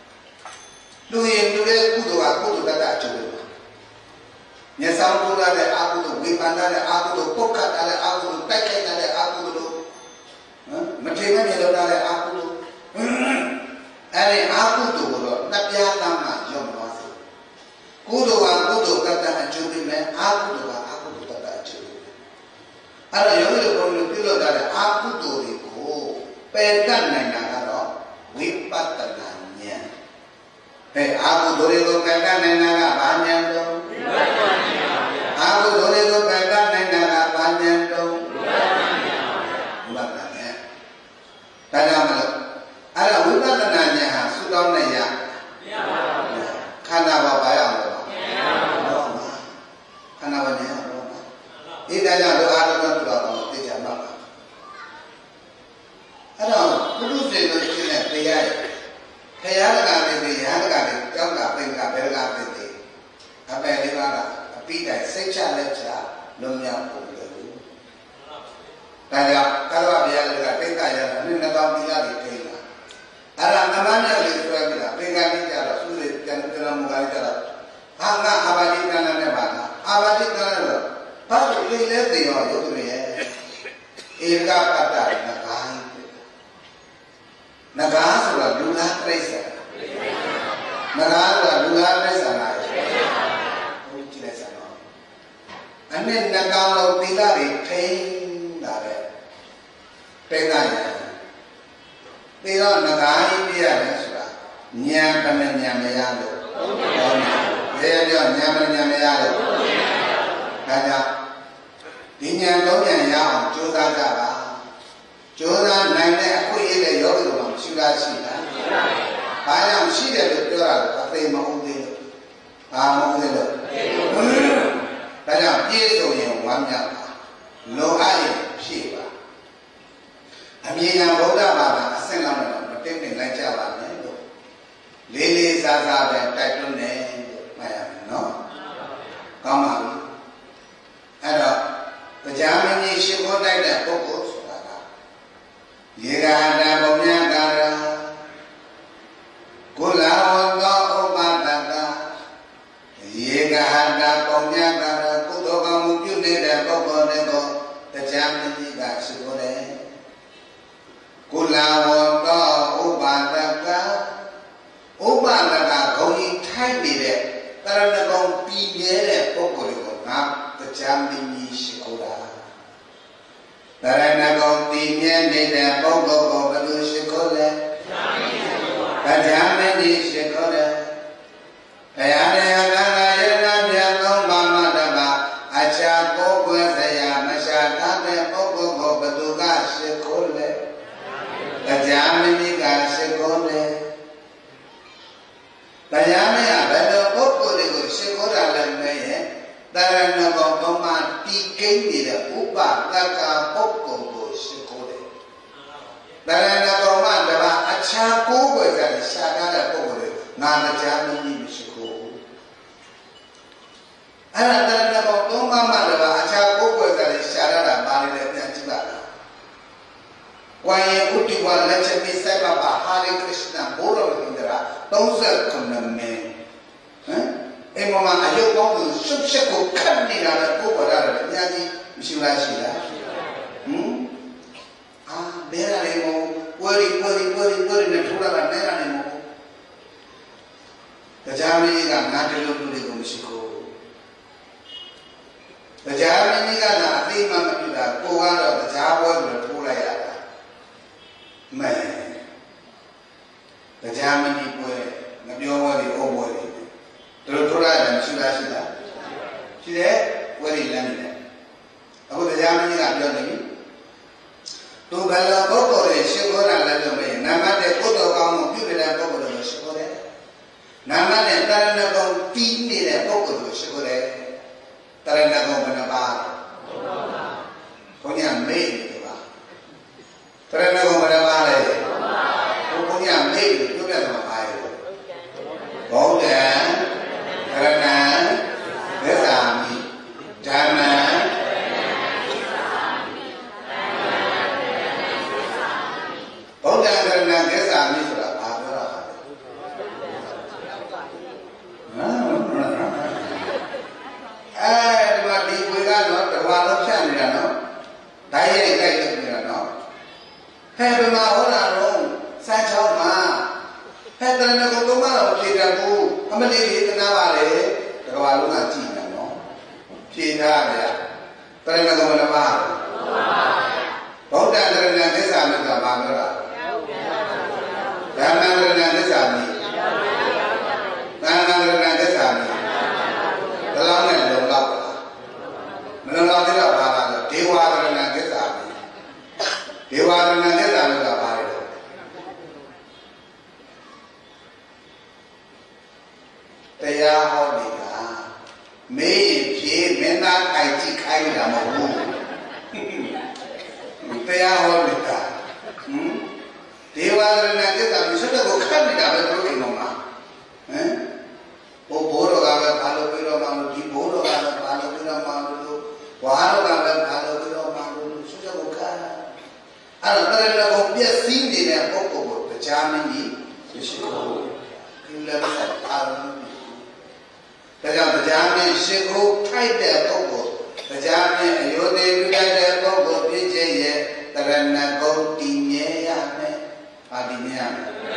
Dulu kudu tak cukup. Nyesal tu ada apa tu, bipan ada apa tu, pokat ada apa tu, tekan ada apa tu. Macam ni ada apa tu. Ada apa tu kalau nak biar taman jom. Kudu kata curi me, aku kata curi. Ada yang itu kalau kita ada aku tu itu, pedan nena kalau wipatannya. Aku tu itu pedan nena banyak tu. Aku tu itu pedan nena banyak tu. Wipatannya. Kadang ada wipatannya sudah naya. Karena apa yang ini dah doa dengan doa tidak makan. Ada putus itu sini tiada. Tiada kami jauh kami apa yang dimana? Tidak secara lumnya pun dulu. Kalau dia lihat tiada ini nak tidak diterima. Ada namanya itu yang bila tinggal di jalan sulit dan dalam muka jalan. Hanga abadi kanan mana? Abadi kanan ဘာလို့သိလဲသိရောရုပ်တွေရဲ့ဧကပတ္တနဂါနဂါဆိုတာလူလားပြိဿာနဂါဆိုတာလူလားပြိဿာလားဟုတ်ကြည့်လိုက်စမ်းတော့အနဲ့နှကောင်လုံးသီလတွေထိန်းတာပဲပိဿာရပြီးတော့နဂါကြီးပြရတယ်ဆိုတာဉာဏ်ပမဉာဏ်မရလို့ဘယ်ပြောဉာဏ်ပမဉာဏ်မရလို့ဒါကြောင့်ဒီဉာဏ်သုံးဉာဏ်ရအောင်ကြိုးစားကြပါကြိုးစားနိုင်တဲ့အခွင့်အရေးနဲ့ယောဂီတို့မှာရှိလားရှိလားဘာကြောင့်ရှိတယ်လို့ပြောတာလဲအသိမဟုတ်သေးလို့ဘာမဟုတ်သေးလို့ဒါကြောင့်ပြည့်စုံရင်ဝမ်းမြောက်ပါလုံအပ်ရင်ဖြည့်ပါအမြဲတမ်းဗုဒ္ဓဘာသာအဆင့်လောက်နဲ့မတင်းတင်းလိုက်ကြပါနဲ့လို့လေးလေးစားစားပဲတိုက်တွန်းနေလို့မှတ်ရမယ်နော်ကောင်းပါပြီအဲ့တော့တရားမင်းကြီးရှိခိုးတိုက်တဲ့ပုဂ္ဂိုလ်ဆိုတာကယေဂာတပုံညာကာရကုလဝသောဥပဒတယေဂာတပုံညာကာရကုသိုလ်ကောင်းမှုပြုနေတဲ့ပုဂ္ဂိုလ်တွေကိုတရားမင်းကြီးကရှိခိုးတယ်ကုလဝသောဥပဒတဥပဒကဂုံကြီးထိုက်နေတဲ့တရဏဂုံပြီးမြဲတဲ့ပုဂ္ဂိုလ်တွေကိုငါတရားမင်းကြီးရှိခိုးတာတရဏဂုံပြီးမြဲနေတဲ့ပုဂ္ဂိုလ်ကိုဘယ်လိုရှိခိုးလဲတရားမင်းကြီးရှိခိုးတယ်တရားတရားကံကယရဏပြသုံးပါးမှတပါအခြားကိုယ်ွယ်စရာမရှာထားတဲ့ပုဂ္ဂိုလ်ကိုဘယ်သူကရှိခိုးလဲတရားမင်းကြီးကရှိခိုးတယ်တရားမင်းကဘယ်လိုပုဂ္ဂိုလ်တွေကိုရှိခိုးတာလဲမဲရဲ့တရဏဂုံသုံးပါးတည်ကိန်းနေတဲ့ဥပတကပုဂ္ဂိုလ်ကိုရှိခိုးတယ်တရဏဂုံမှာတပါအခြားကိုယ်ွယ်စရာရှာထားတဲ့ပုဂ္ဂိုလ်တွေငါတရားမင်းကြီးမရှိခိုးအဲ့ဒါတရဏဂုံသုံးပါးမှာတပါအခြားကိုယ်ွယ်စရာရှာထားတာပါလေပြန်ကြည့်ပါလားဝိုင်းဥတ္တိဝလက်ချက်ပြီးစိုက်ပါပါဟာရိခရစ်ယာန်ဘိုးတော်ကြီးက39မင်းဟမ်အိမ်မှာအယုတ်ကောင်းသူရှုပ်ရှက်ကိုခတ်နေတာလည်းပုဂ္ဂိုလ်ရတယ်အများကြီးမရှိလားရှိလားဟမ်အာဘယ်ရည်မို့ဝရီနဲ့ထိုးလာတာနဲ့ရတယ်မို့တရားမင်းကြီးကငါတလူလူတွေကိုမရှိဘူးတရားမင်းကြီးကအသိမှမပြုတာကိုကတော့တရားပွဲကိုထိုးလိုက်ရတာမဲတရားမင်းကြီးပွဲငပြောဝဲတွေအုပ်ပွဲတွေတို့ထိုးလိုက်တယ်ရှိလားရှိတယ်ဝဲတွေလမ်းနေတယ်အခုတရားမင်းကြီးကပြောနေပြီသူဘယ်လိုပုဂ္ဂိုလ်တွေရှိခိုးတာလဲလို့မေးနာမတဲ့ကုသိုလ်ကောင်းမှုပြုနေတဲ့ပုဂ္ဂိုလ်တွေရှိခိုးတယ်နာမတဲ့တရဏဂုံတီးနေတဲ့ပုဂ္ဂိုလ်တွေရှိခိုးတယ်တရဏဂုံဘယ်နှပါးဘုရားမေးတယ်ပါတရဏဂုံဘယ်နှပါးလဲဘုရားမေးတယ်ပြောပြတယ်မှာပါရဲ့ဘုရားကရဏသစ္စာမိဓမ္မဘုရားကရဏသစ္စာမိဆိုတာဘာပြောတာလဲအဲဒီမှာဒီဝေကတော့တဝါလုံးဖြတ်နေတာနော်ဓာတ်ရိုက်ကြိုက်နေတာနော်ဟဲ့ဘယ်မှာဟောတာတော့စမ်းချောင်းမှာဟဲ့တရဏဂုံသုံးပါးတော့ဖြေတယ်ဘူးအမလေးတွေသနာပါလေတကဘာလုံးကကြည့်နေနော်ဖြေထားဗျာတရဏဂုံဘယ်နှပါးဗုဒ္ဓတရဏသစ္စာမိကဘာပြောတာဓမ္မတရဏသစ္စာမိသံဃာတရဏသစ္စာမိဘယ်လောက်နဲ့လုံလောက်လားမလုံလောက်သေးတော့ဘာလားဒေဝတရဏသစ္စာမိဒေဝတရဏသစ္စာမိကဘာလဲတရားဟောနေတာမေးရင်ဖြေမင်းသားအိုက်ကြည့်ခိုင်းတာမဟုတ်ဘူးတရားဟောနေတာဒေဝရဏသစ္စာမရှိတဲ့ကိုခတ်နေတာပဲတို့အိမ်တော်မှာဟမ်ဘိုးတော်ကပဲဘာလို့ပြီးတော့မှလို့ဒီဘိုးတော်ကလည်းဘာလို့ပြီးတော့မှလို့ဝါတော်ကလည်းဘာလို့ပြီးတော့မှလို့ရှိတဲ့ကိုခတ်အဲ့တော့တရဏဂုံပြည့်စည်နေတဲ့ပုဂ္ဂိုလ်ကိုတရားမင်းကြီးရှိခိုးကိလေသာအာရုံဒါကြောင့်တရားမင်းရှိခိုးထိုက်တဲ့ပုဂ္ဂိုလ်တရားဖြင့်အယုသေပြုတတ်တဲ့ပုဂ္ဂိုလ်ဖြစ်ခြင်းရဲ့တရဏဂုံတည်မြဲရမယ်။ဘာတည်မြဲရမလဲ။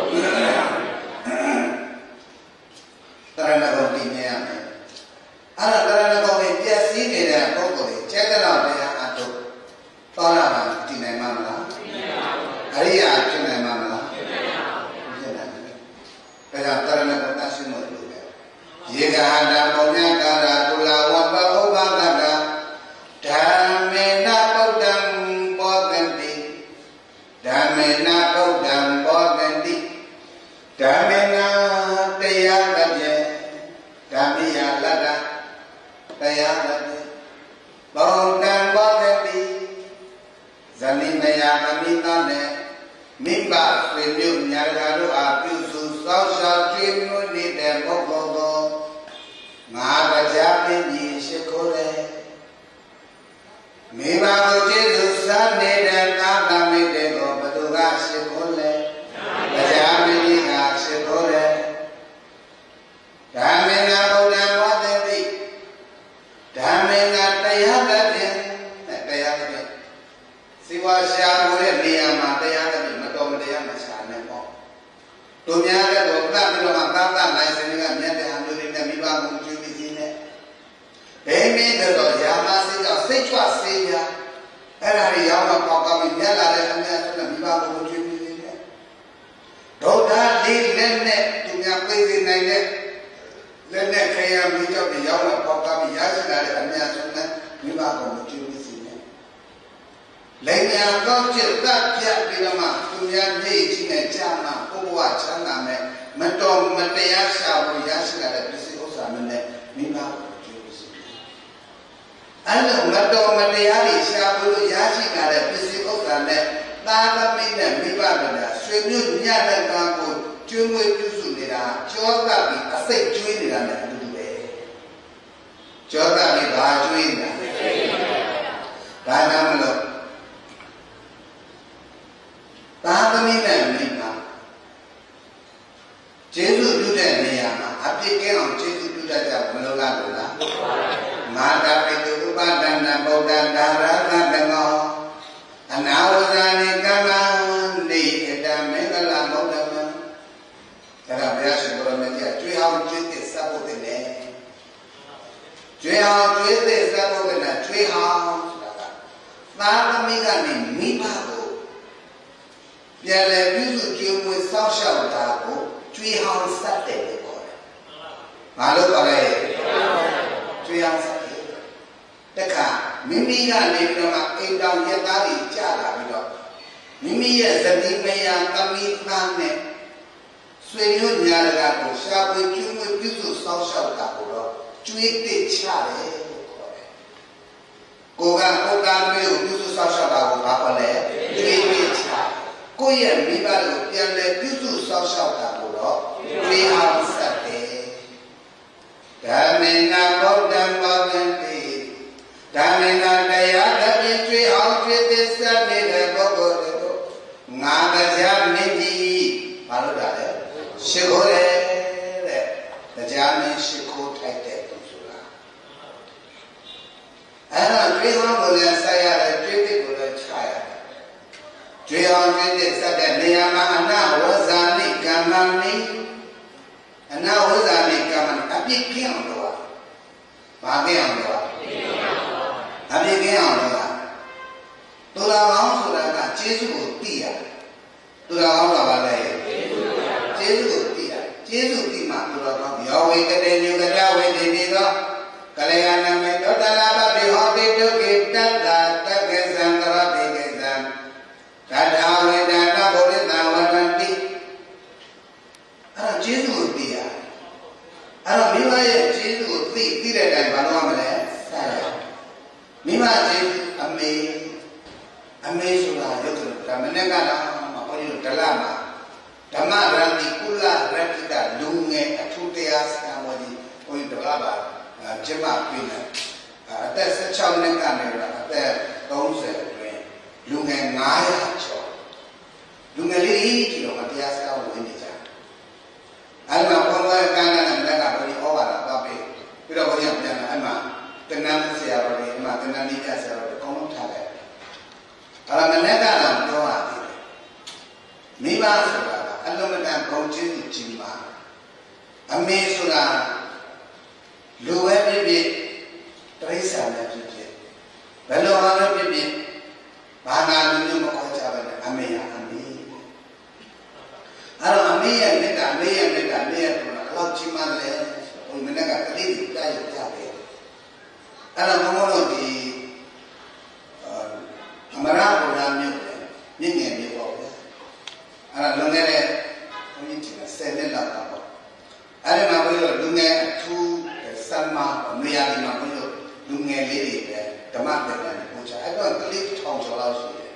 တရဏဂုံတည်မြဲရမယ်။အဲ့ဒါတရဏဂုံကိုပြည့်စည်နေတဲ့ပုဂ္ဂိုလ်တွေကျက်ကတော့တရားအထုသောတာပန်တည်နိုင်မှာမလား။အရိယာဖြစ်နိုင်မှာမလား။ဖြစ်နိုင်ပါဘူး။ဖြစ်နိုင်တယ်။ဒါကြောင့်တရဏဂုံသရှိမှုလို့ပဲ။ယေကဟာတာပုံညကာရာတုလာဝပဥပကတာဓမ္မေနဗုဒ္ဓံဘောဓန္တိဓမ္မေနဗုဒ္ဓံဘောဓန္တိဓမ္မေနတရားတပြည့်ဓမ္မိယလတ္တတရားတပြည့်ဗုဒ္ဓံဘောဓန္တိဇနိမယအမိသနဲ့မိဘဆွေမျိုးညာရတို့အားပြုစုစောင့်ရှောက်ကြည်နူးနေတဲ့ပုဂ္ဂိုလ်ကိုငါတရားမင်းကြီးရှိခိုးတယ်မိဘကိုကျေးဇူးစားနေတဲ့သာသမိတဲ့ကိုဘသူကရှိခိုးလဲတရားမင်းကြီးကရှိခိုးတယ်ဓမ္မေနဗုဒ္ဓံဘောဓတိဓမ္မေနတရားတတ်ဖြင့်တရားတတ်ဖြင့်စီဝါရှာကိုတဲ့နေရာမှာတရားတတ်ဖြင့်မတော်မတရားမရှာနဲ့ပေါ့တို့များတဲ့ကိုတတ်ပြီးတော့မှသာသနိုင်စင်ကမြတ်တဲ့အမျိုးတွေနဲ့မိဘကိုကျွေးပြီးစီးနေဘယ်မင်းတော့ရာမစိတ်ကစိတ်ချွတ်စေးရအဲ့ဒါတွေရောက်တော့ပေါက်ကပြီးမြတ်လာတဲ့အမြတ်ဆိုတဲ့မိဘကိုကျွေးပြီးစီးနေဒုဒ္ဓလေးလက်နဲ့သူများပြေးစေနိုင်တဲ့လက်နဲ့ခရမိကြောက်ပြီးရောက်တော့ပေါက်ကပြီးရရှိလာတဲ့အမြတ်ဆိုတဲ့မိဘကိုကျွေးပြီးစီးနေလိမ်ညာကောက်ကျက်တတ်ပြပြီးတော့မှသူများနေချင်းနဲ့ကြာမှပုဗ္ဗဝချမ်းသာမဲ့မတော်မတရားရှာဖို့ရရှိလာတဲ့ပစ္စည်းဥစ္စာနဲ့မိဘကိုကျွေးပြီးစီးနေအဲ့လိုမတော်မတရားတွေရှာဖို့ရရှိလာတဲ့ပစ္စည်းဥစ္စာနဲ့သာသမီနဲ့မိဘတွေကဆွေမျိုးညတဲ့ကံကိုကျွေးမွေးပြုစုနေတာကြောသပြီးအစိတ်ကျွေးနေတာနဲ့အတူတူပဲကြောသပြီးဘာကျွေးနေတာဒါကြောင့်မလို့သာသမီနဲ့မိဘကျေးဇူးပြုတဲ့နေရာမှာအပြစ်ကင်းအောင်ကျေးဇူးပြုတတ်ကြမလို့လားမာတာပိတုဥပဒန္တဗုဒ္ဓဒါရသတမောအနာဝဇာနိကမ္မနေတမေကလဗုဒ္ဓမံဒါကဘုရားရှင်ကိုရမကြီးကျွေးအောင်ကျွေးသစ်စပ်ဖို့တဲ့လေကျွေးအောင်ကျွေးသစ်စပ်ဖို့တဲ့ကျွေးအောင်ဆိုတာကသာသမီကနေမိဘကိုပြန်လည်ပြုစုကျွေးမွေးစောင့်ရှောက်တာကိုကျွေးအောင်စပ်တယ်လို့ခေါ်တယ်။ဘာလို့ခေါ်လဲ။ကျွေးအောင်စပ်တယ်။တခါမိမိကနေပြီးတော့မှအိမ်တော်ရက်သားတွေကြာလာပြီးတော့မိမိရဲ့ဇတိမယာသမီးသားနဲ့ဆွေမျိုးညာတကာကိုရှာဖွေကျွေးမွေးပြုစုစောင့်ရှောက်တာကိုတော့ကျွေးသစ်ချတယ်လို့ခေါ်တယ်။ကိုကကိုကမျိုးပြုစုစောင့်ရှောက်တာကိုဘာခေါ်လဲ။ကျွေးသစ်ချကိုယ့်ရဲ့မိဘကိုပြန်လည်ပြုစုစောင့်ရှောက်တာကိုတော့ကျွေးအောင်စပ်တယ်ဓမ္မေနဗုဒ္ဓံဘောဓန္တိဓမ္မေနတရားတပြည့်ကျွေးအောင်ကျွေးသစ္စာနေတဲ့ပုဂ္ဂိုလ်တို့ငါတရားမင်းကြီးဘာလို့တာလဲရှိခိုးတယ်တဲ့တရားမင်းရှိခိုးထိုက်တဲ့သူဆိုတာအဲ့တော့ကျွေးအောင်ကိုလည်းဆက်ရတယ်ကျွေးသစ်ကိုလည်းချရတယ်ကျွေးအောင်ကျွေးသစ်ဆက်တဲ့နေရာမှာအနဝဇာနိကမ္မနိအနဝဇာနိကမ္မအပြစ်ကင်းအောင်လုပ်ဘာကင်းအောင်လုပ်အပြစ်ကင်းအောင်လုပ်သူတော်ကောင်းဆိုတာကကျေးဇူးကိုသိရတယ်သူတော်ကောင်းကဘာလဲကျေးဇူးကိုသိရတယ်ကျေးဇူးသိမှသူတော်ကောင်းယောဝေကတေညုကတဝေတိတိသောကလျာဏမေတောတလာပတိဟောတိတုကိတတ္တတက္ကေသံကရတိကေသံတထာဝေဒနာဘုရိတံဝတ္တိအဲ့ဒါကျေးဇူးကိုသိရအဲ့တော့မိဘရဲ့ကျေးဇူးကိုသိတဲ့အတိုင်းဘာလုပ်ရမလဲဆက်ရမိဘကျေးဇူးအမေဆိုတာရုပ်ကမနေ့ကတော့ဟောဒီဒလမှာဓမ္မရန္တိကုလရတ္တိကလူငယ်အထုတရားစံဝတိဟိုဒီဒလပါကျမပြင်းတယ်အသက်16နှစ်ကနေတော့အသက်30အတွင်းလူငယ်900ကျော်လူငယ်လေးကြီးတော့တရားစကားဝင်နေကြအဲ့မှာဘုန်းတော်ကန်းနဲ့လက်ကဘယ်ဟောပါတာတော့ပြီးတော့ဘုရားပြန်လာအဲ့မှာတဏ္ဍဆရာတော်တွေကြီးပြဆရာတော်ကောင်းလုံးထားတယ်အဲ့ဒါမနေ့ကတော့ပြောရသေးတယ်မိဘဆိုတာအလုံးမတန်ကောင်းခြင်းကြီးပါအမေဆိုတာလူပဲဖြစ်ဖြစ်တိရစ္ဆာန်ပဲဖြစ်ဖြစ်ဘယ်လိုမှပဲဖြစ်ဖြစ်ဘာသာလူမျိုးမခေါ်ကြပါနဲ့အမေဟာအမေအဲ့တော့အမေရဲ့မေတ္တာအမေရဲ့မေတ္တာအမေရဲ့ဘုရားဘယ်လောက်ကြီးမှန်းလဲဟိုမနေ့ကတတိယပြရပြပဲအဲ့တော့ဘုန်းတော်ဒီအမရဘုရားမြို့မြင့်ငယ်မြို့ပေါ့ဗျာအဲ့ဒါလွန်ခဲ့တဲ့ဘုန်းကြီးက10နှစ်လောက်ပေါ့အဲ့ဒီမှာဘုန်းကြီးတို့လူငယ်အထူးစမ်းမနေရာဒီမှာဘုန်းကြီးတို့လူငယ်လေးတွေပဲဓမ္မပညာကိုကြားအဲ့တော့ကလေးထောင်ကျော်လောက်ရှိတယ်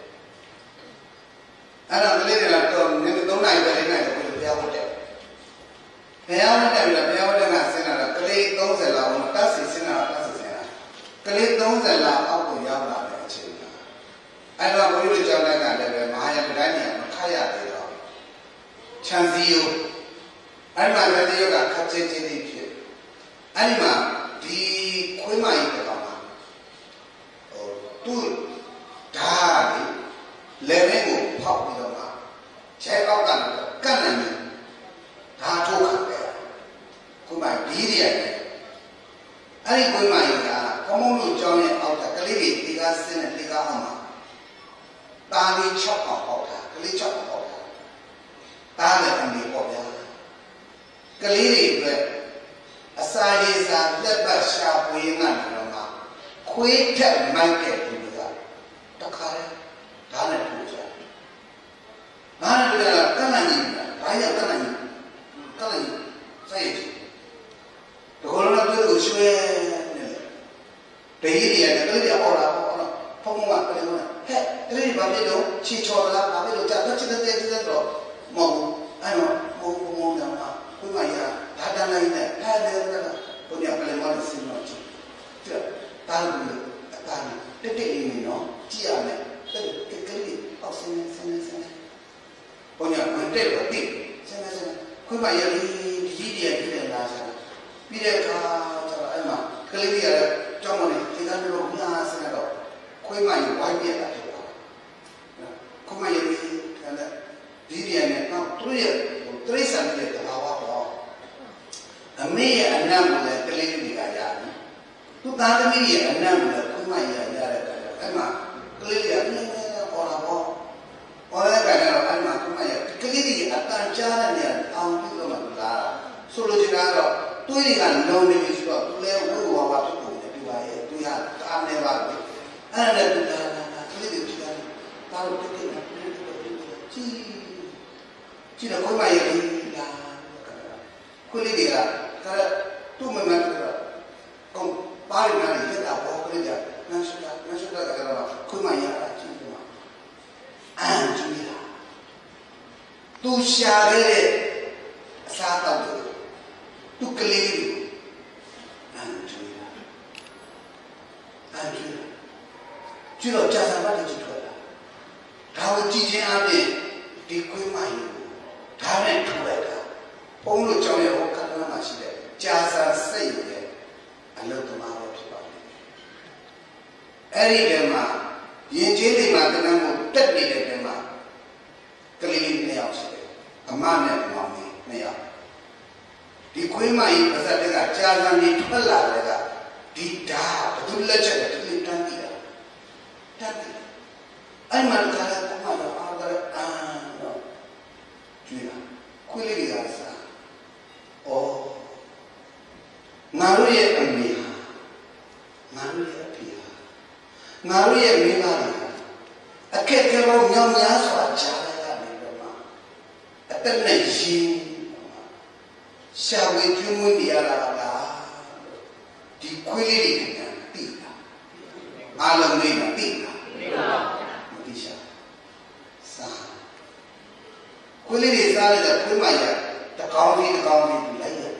အဲ့တော့ကလေးတွေကတော့နေ့3နာရီပဲ4နာရီပဲဘုရားဝတ်တယ်ဘုရားဝတ်တယ်ပြီးတော့ဘုရားဝတ်တယ်ကဆင်းလာတော့ကလေး30လောက်တတ်စီဆင်းလာတတ်စီဆင်းလာကလေး30လောက်အောက်ကိုရောက်လာတဲ့အချိန်ကအဲ့တော့ဘုန်းကြီးတို့ကျောင်းတိုင်းကလည်းပဲမဟာယာနတိုင်းနေရာမှာခရရသေးတော့ချမ်းစီယိုအဲ့မှာလည်းတယောက်ကခက်ချင်းချင်းလေးဖြစ်အဲ့ဒီမှာဒီခွေးမကြီးတကောင်မှာသူ့ဓာတ်လေဘင်းကိုဖောက်ပြီးတော့မှခြေပေါက်ကတော့ကန့်နေတယ်ဓာတ်ထုတ်ခတ်တယ်ခွေးမကြီးဒီရတယ်အဲ့ဒီခွေးမကြီးကကောင်းကောင်းလို့ကြောင်းရဲ့အောက်ကကလေးတွေဒီကားစင်းနဲ့ဒီကားအောင်မှာတာလီ6အောင်ပေါက်တာကလေး6အောင်ပေါက်တာတားလည်းအမေပေါ့ဗျာကလေးတွေအတွက်အစာရေစာလက်ပတ်ရှာပွေးငတ်တယ်တော့မှခွေးထက်မိုက်တဲ့လူကတခါလဲဒါနဲ့ထူကြ။ဒါနဲ့တွေ့ရတာကန့်နိုင်ကြီးဒါရောက်ကန့်နိုင်ကြီးစိုက်ရည်ဒီလိုတော့သူ့ကိုရွှဲနေတယ်တကြီးတွေကလည်းကလေးတွေအော်လာပေါ့နော်ဖုံးကကလေးကဟဲ့ကလေးဘာဖြစ်လို့ချီချော်လာဘာဖြစ်လို့ကြာတော့ချစ်တဲ့တော့မဟုတ်ဘူးအဲ့တော့မုံတော့မှာခွေးမရဒါတန်းလိုက်နဲ့ဟဲ့တယ်ဘုရားကလေးမလို့စင်းတော့ကြည့်တားလို့အတားတက်တက်လေးနေနော်ကြည့်ရမယ်ကလေးအောက်စင်းဘုရားကတက်တော့တိစင်းခွေးမရလေးကြီးတည်းပြည့်လာစားပြီးတဲ့အခါကျတော့အဲ့မှာကလေးတွေကလည်းကြောင်းမနေဒီကနေ့တော့ညာစင်းတော့ခွေးမရဝိုင်းပြတာဖြစ်သွားခွေးမရလေးကလည်းဒီရနဲ့တော့သူရဲ့တရိစ္ဆာန်ရဲ့တဘာဝတော့အမေရဲ့အနံ့ကိုလည်းကလေးတွေကရတယ်သူသားသမီးရဲ့အနံ့ကိုလည်းခွေးမရရတဲ့အခါအဲ့မှာကလေးတွေကပေါ်လာပေါ့ပေါ်လာတဲ့အခါကျတော့အဲ့မှာခွေးမရကလေးတွေအတန်ကြားတဲ့နေရာအောင်ပြုလို့မှလာဆိုလိုချင်တာကတော့တွေးတွေကလုံနေပြီဆိုတော့သူလည်းဝိဝါဝဖြစ်ပုံနဲ့ဒီပါရဲ့သူကတားနေပါပဲအဲ့ဒါလည်းသူကလေးတွေကြည့်တာတားလို့တက်တယ်ကြည့်တော့ခွေးမရလေးလာခွေးလေးတွေကသူ့မမကတော့ကောင်းပါရနာလေးတက်တော့ခွေးကြနန်းရှိတာကတော့ခွေးမရတာကြည့်တော့အန်ကြည့်တာသူရှာတဲ့အစားတော့သူကလေးအန်ကြည့်ကြည့်တော့ကြာစံပတ်ကြည့်ထွက်လာဒါကိုကြည့်ချင်းအပြင်ဒီခွေးမကြီးဒါနဲ့ထူလိုက်တာဘုံလို့ကြောင်းရဲ့ဟောကတ္တနာရှိတဲ့ကြာစာစိတ်ရဲ့အလုသမားပဲဖြစ်ပါလိမ့်မယ်အဲ့ဒီတည်းမှာယဉ်ကျေးတွေမှာတဏ္ဍာကိုတက်နေတဲ့တည်းမှာကလေးလေး2ယောက်ရှိတယ်အမနဲ့မောင်လေး2ယောက်ဒီခွေးမကြီးပါဇက်တွေကကြာစာနေထွက်လာတဲ့ကဒီဓာတ်ဘသူလက်ချက်နဲ့ဒီတန်းပြီးတာအဲ့မှာကလည်းဘုမတော့အားကတော့ကြည့်လားခွေးလေးတွေကစားငါတို့ရဲ့အမေဟာငါတို့ရဲ့အဖေဟာငါတို့ရဲ့မိဘတွေအခက်အခဲပေါင်းများများစွာကြားရနေတော့မှအတနဲ့ရင်ရှာဝေကျွမ်းဝင်နေရတာလားဒီခွေးလေးတွေကသိတာအားလုံးလေးကသိတာမသိရှာစားခွေးလေးတွေစားလိုက်တော့ခွေးမရတကောင်းကြီးလိုက်ရ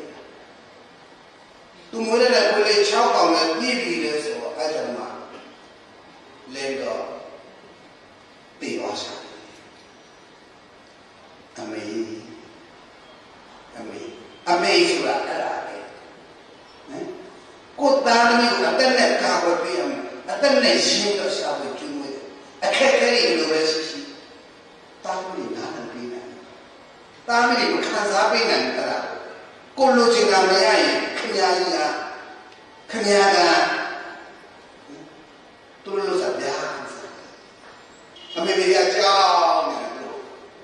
သူမွေးတဲ့ခွေးလေး6ကောင်နဲ့ပြည့်ပြီလေဆိုတော့အဲ့ဒါမှလဲတော့ပြေသွားစားအမေဆိုတာအဲ့ဒါပဲနော်ကိုသားသမီးကအသက်နဲ့ကာကွယ်ပေးရမယ်အသက်တက်နဲ့ရှင်းတော့ရှာဖို့ကျွေးမွေးတယ်အခက်အခဲတွေလိုပဲရှိတားလို့နားမပေးနိုင်တားမိတွေခံစားပေးနိုင်တာကိုလိုချင်တာမရရင်ခင်ဗျာကြီးကခင်ဗျာကသူတို့လို့စပြားအမေမေကကြောက်နေတယ်တို့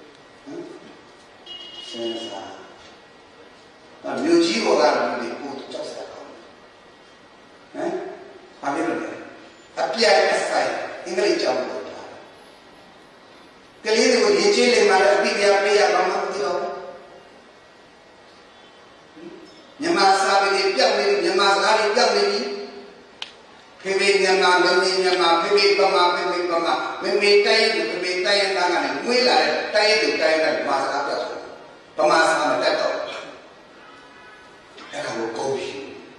စဉ်းစားဒါမျိုးကြီးဘောကလူတွေကိုကြောက်စရာကောင်းတယ်ဘာဖြစ်လို့လဲအပြိုင်အဆိုင်အင်္ဂလိပ်ကြောင်းလို့ပြောတာကလေးတွေကိုရည်ကြီးလေးမှလည်းအပြည့်ပြပေးရပါမှမသိတော့မြန်မာစာပေတွေပြောက်နေပြီမြန်မာစကားတွေပြောက်နေပြီဖေဖေမြန်မာမင်းမြန်မာဖေဖေပမာဖေဖေပမာမင်းတိုင်းသူဖေဖေတိုင်းသားကနေမွေးလာတဲ့တိုင်းသူတိုင်းတဲ့မြန်မာစကားပြောက်တယ်ပမာစကားမတတ်တော့အဲ့ဒါကိုကိုပြီး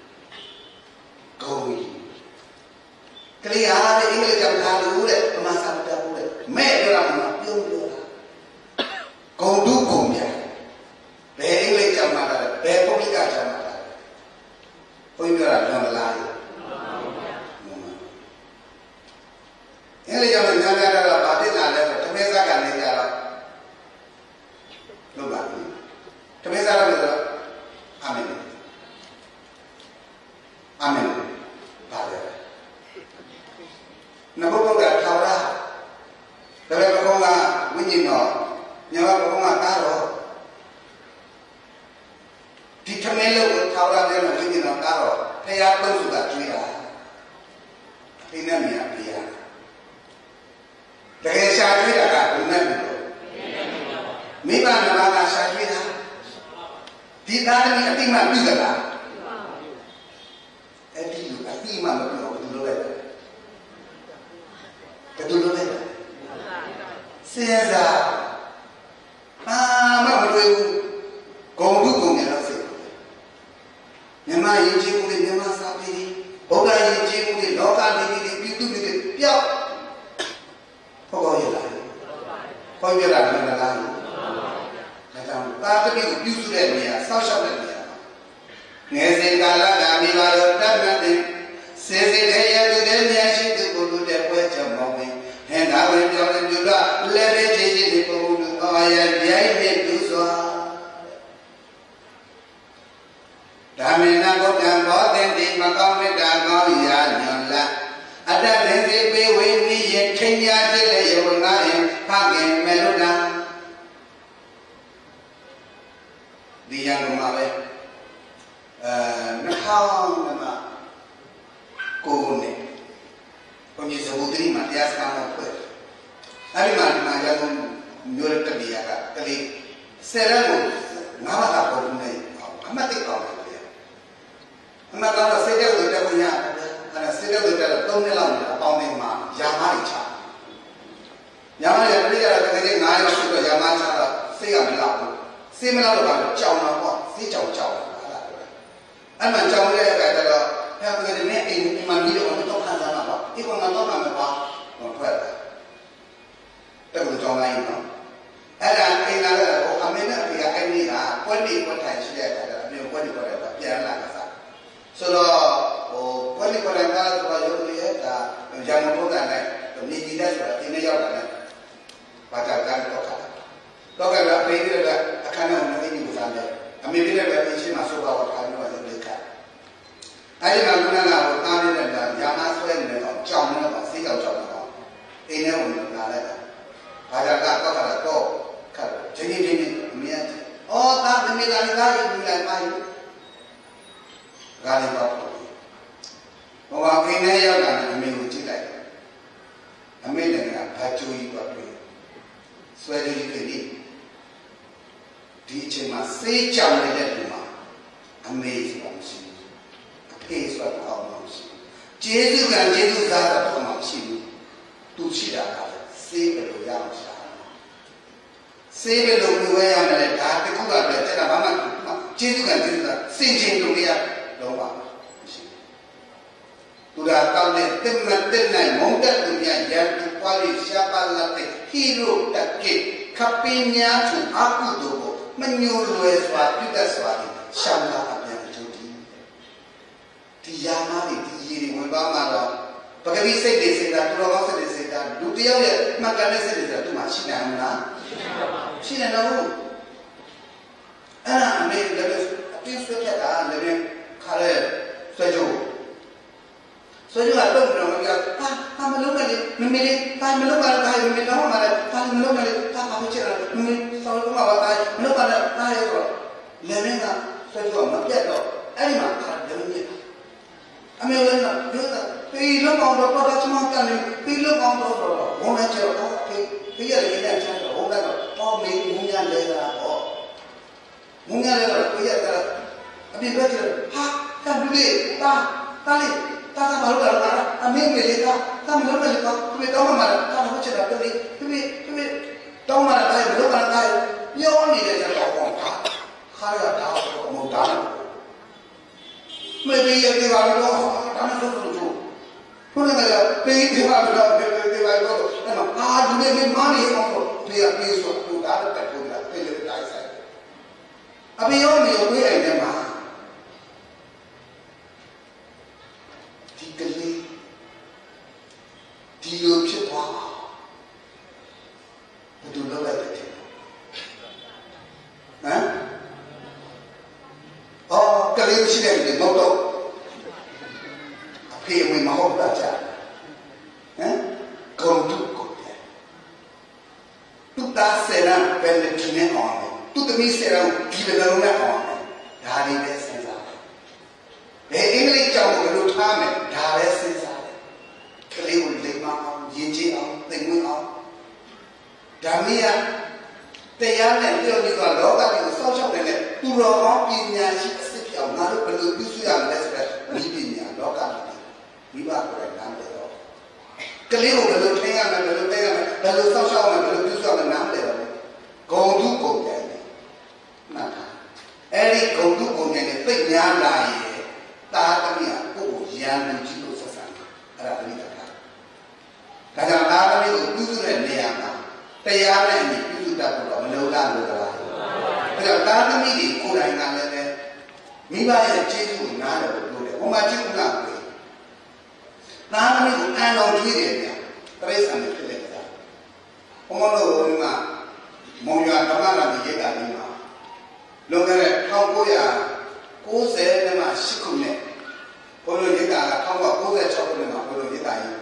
ကလေးအားတဲ့အင်္ဂလိပ်ကြောင့်လာလို့တဲ့ပမာစကားမတတ်ဘူးတဲ့မဲ့ပြောတာမှပြုံးပြောတာဂုံတုဂုံပြဘယ်အင်္ဂလိပ်ကြောင့်မှလာတယ်ဘယ်ပုဂ္ဂိကကြောင့်မှလာတယ်ဘုန်းကြီးပြောတာလွန်မလားအင်္ဂလိပ်ကြောင့်ညာများတော့ဗာတိလာလဲတမဲစားကနေကြတော့လို့ပါဘူးတမဲစားလို့တော့အာမင်အာမင်ပါလေနဘုဘကထောက်တာဒါပေမဲ့ဘုံကဝိညာဉ်တော်ညဘုံကကားတော့ဒီထမင်းလို့ထောက်ရတယ်လို့ဝိညာဉ်တော်ကားတော့ဖရာသုံးစုကကျွေးတာအိမ်နဲ့မြာပြရတကယ်ရှာကျွေးတာကဘုံနဲ့လို့မိဘနှစ်ပါးကရှာကျွေးတာဒီသားသမီးအတိမပြုသလားအဲ့ဒီလူအတိမမပြုတော့ဘူးလို့လည်းဘယ်လိုလုပ်လဲစေစာမမတွေ့ဘူးဂုံတုဂုံနဲ့တော့စိတ်မြန်မာယဉ်ကျေးမှုတွေမြန်မာစာပေတွေဘုရားယဉ်ကျေးမှုတွေလောကလူတွေပြည်သူတွေပျောက်ခေါ်ရလာခေါ်ရလာတယ်လားဒါကြောင့်တာတပိကိုပြုစုတဲ့နေရာဆောက်ရှောက်တဲ့နေရာငယ်စဉ်ကာလကမိဘတို့တတ်မှတ်တဲ့စေစေတဲ့ရသူတဲ့နေရာရှိသူကိုလူတဲ့ပွဲကြောင့်မောင်းဝင်ဟင်္သာဝင်ပြောင်းတဲ့ပြုလို့လည်းပဲခြေရှိတဲ့ပုဂ္ဂိုလ်တို့အာရပြိုင်နဲ့ပြုစွာဓမ္မေနဂုတ်တံဘောသင်တိမကောင်းမေတ္တာကောင်းရာညွန်လာအတ္တပင်စိပေဝေနိယထိန်ညာတိလေယဝငါယံဖခင်မေလုတံဒီရံမှာပဲ2000မှာကိုယ်နဲ့ဘုန်းကြီးသဘူတိမှာတရားစကားတော့ဖွဲ့အဲ့ဒီမှာဒီမှာရသောမျိုးရတတိယကကလေးဆယ်ရက်ကိုငါးဘာသာပုံနဲ့အမှတ်တိကောင်းတယ်အမှတ်တော့စိတ်တဲ့ကိုတက်ခွင့်ရအဲ့စိတ်တဲ့ကိုတက်တော့3နှစ်လောက်အပေါင်းနဲ့မှာယာမတွေချယာမတွေပြည့်ရတဲ့ကလေး9ရက်ရှိတော့ယာမချတော့စိတ်ကမလောက်ဘူးစိတ်မလောက်တော့ကြောင်တော့ပေါ့စိတ်ကြောင်အဲ့မှကြောင်ရတဲ့အခါကျတော့အဲ့ကလေးနဲ့အိမ်မှာပြီးတော့တော့ခံစားမှာပေါ့ဒီကောင်ကတော့မှမပါတော့ထွက်တယ်တက်လို့ကြောင်လိုက်နော်အဲ့ဒါအိမ်လာတော့အမေနဲ့အဖေကအဲ့ဒီကကွက်တိကွက်ထိုင်ရှိတဲ့အခါကျတော့အမေကွက်တိကွက်တယ်ပြန်လာတာစားဆိုတော့ကွက်တိကွက်တယ်ကဆိုတော့ရုပ်လေးဒါရံမဖို့ကလည်းနေကြည့်တဲ့ဆိုတာဒီနေ့ရောက်တာနဲ့ဘာသာကတော့တော့ကအဖေကအခန်းထဲမှာနေနေစားတယ်အမေပြတဲ့ပဲအင်းရှိမှဆိုတော့ထားပြီးတော့လေခါအဲ့ဒီမှာခုနကတားနေတဲ့ယာနာဆွဲနေတော့ကြောင်နေတော့စိတ်ကြောက်တော့အိမ်ထဲဝင်လာလိုက်တာဘာသာကတော့ခါချင်းချင်းအမေအော်တာမမေကလည်းကားယူလိုက်ပါယူကားလေးတော့ဘောကအိမ်ထဲရောက်တာအမေကိုကြည့်လိုက်အမေလည်းကဘာချိုးကြီးတော့တွေ့ဆွဲကြည့်ကြည့်ဒီအချိန်မှာစေးကြောင်နေတဲ့လူမှာအမေဆိုတာမရှိဘူးအဖေဆိုတာတော့မရှိဘူးကျေးဇူးကကျေးဇူးသားတော့မရှိဘူးသူရှိတာကစေးဘယ်လိုရအောင်ရှာစေးဘယ်လိုဝယ်ရမလဲဒါတခုကလည်းကျွန်တော်ဘာမှကျေးဇူးကကျေးဇူးသားစင်ချင်းတို့ရတော့ပါမရှိဘူးသူကတောင်းတဲ့တက်မတက်နိုင်မုန်းတဲ့သူများရန်သူပွားပြီးရှားပါလာတဲ့ဟီရိုတက်ကိခပင်းများသူအကုသို့မညိုလွယ်စွာပြုတတ်စွာရှောင်းလာအပြန်အကျိုးဒီယာမတွေဒီရေတွေဝင်ပါမှာတော့ကတိစိတ်တွေစိတ်ဓာတ်တူတော်ကောင်းစိတ်တွေစိတ်ဓာတ်လူတယောက်ရဲ့မှတ်ကန်တဲ့စိတ်တွေဆိုတာသူ့မှာရှိနိုင်မလားရှိနိုင်တော့ဘူးအဲ့ဒါအမေလည်းအပြည့်စွဲပြတာလည်းခါရဲဆွဲကြိုးကတော့မပြောဟာမလုပ်နဲ့မမေလေးတိုင်းမလုပ်ပါနဲ့တိုင်းမမေတော့မှလည်းတိုင်းမလုပ်နဲ့တာဘာဖြစ်လဲမမေဆောင်းလို့ပါတိုင်းမလုပ်ပါနဲ့တိုင်းရောလည်းမင်းကဆွဲကြိုးမပြတ်တော့အဲ့ဒီမှာခါတယ်မြင်အမေလည်းပြောတာပြီးလောက်အောင်တော့တော့ချမောင်းကန်နေပြီးလောက်အောင်တော့ဘုံနဲ့ကျော်တော့ပြီးရတယ်လည်းချမ်းတော့ဘုံကတော့တော့မေငုံညာလဲတာပေါ့ငုံညာလဲတော့ပြီးရတာအပြင်ဘက်ကျဟာကံဒူလေးတာလေးတာဘာလို့လဲအမေမေလေးကတာမလို့လည်းကောသူတောင်းမှတာဘာလို့ချက်တာတော်လေးသူတောင်းမှတာဘယ်လိုမှတာပြောနေတယ်တော့ပေါ့ခါရတာတော့မဟုတ်တာမေဘေးရဲ့ဘာလို့တော့ဒါမှမဟုတ်ဘူးခုနကပေးပြပါတော့ပေးပါတော့အဲ့တော့အာဒီနေ့မနေအောင်တော့ဒီအပြေဆိုတော့ဒါတော့တက်ဖို့လားပြေလို့တိုင်းဆိုင်အပြေရောမေရောပြေးလိုက်တယ်မှာဒီကလေးဒီလိုဖြစ်သွားဘယ်လိုလုပ်လိုက်တယ်ဟမ်အော်ကလေးရှိတယ်ဒီတော့တော့အဖေဝင်မဟုတ်တာကြာဟမ်ကုံတုကိုတယ်သူသားဆယ်ရန်ပဲလေဒီနဲ့အောင်သူသမီးဆယ်ရန်ဒီလိုလုံးနဲ့အောင်ဒါလေးပဲစဉ်းစားတယ်ဘယ်အင်္ဂလိပ်ကြောင့်ဘယ်လိုထားမယ်ဒါပဲစဉ်းစားတယ်ကလေးကိုလိမ္မာအောင်ယဉ်ကျေးအောင်သိမ့်ဝင်အောင်ဒါမီးကတရားနဲ့ပြောပြီးတော့လောကကြီးကိုစောင့်ရှောက်နေတဲ့သူတော်ကောင်းပညာရှိအစစ်ပြောင်းငါတို့ဘယ်လိုပြုစုရမလဲဆိုတဲ့ဒီပညာလောကကြီးမိဘကိုယ်တိုင်နားလည်တော့ကလေးကိုဘယ်လိုထိန်းရမလဲဘယ်လိုသိရမလဲဘယ်လိုစောင့်ရှောက်ရမလဲဘယ်လိုပြုစုရမလဲနားလည်တော့ဂုံတုဂုံတယ်မှတ်ထားအဲ့ဒီဂုံတုဂုံတယ်နဲ့သိညာလာရဲ့တာသမီးကကိုယ့်ကိုရန်လူကြီးလို့ဆက်ဆံအဲ့ဒါတတိယထားဒါကြောင့်တာသမီးကိုပြုစုတဲ့နေရာမှာတရားနဲ့အညီပြုစုတတ်ဖို့တော့မလိုလားလို့လားအဲ့တော့တာသမီးတွေကိုယ်တိုင်ကလည်းမိဘရဲ့ကျေးဇူးကိုနားလည်ဖို့လိုတယ်ဟိုမှာကျေးဇူးနာကိုတာသမီးကိုအန်တော်ကြီးတယ်ဗျာတရိစ္ဆာန်တွေဖြစ်နေတာဘုံမလို့ဒီမှာမုံရွာဓမ္မရာတိရိတ်တာလေးမှာလွန်ခဲ့တဲ့1990နဲ့မှ8ခုနှစ်ဘုလိုရိတ်တာက1996ခုနှစ်မှာဘုလိုရိတ်တာကြီး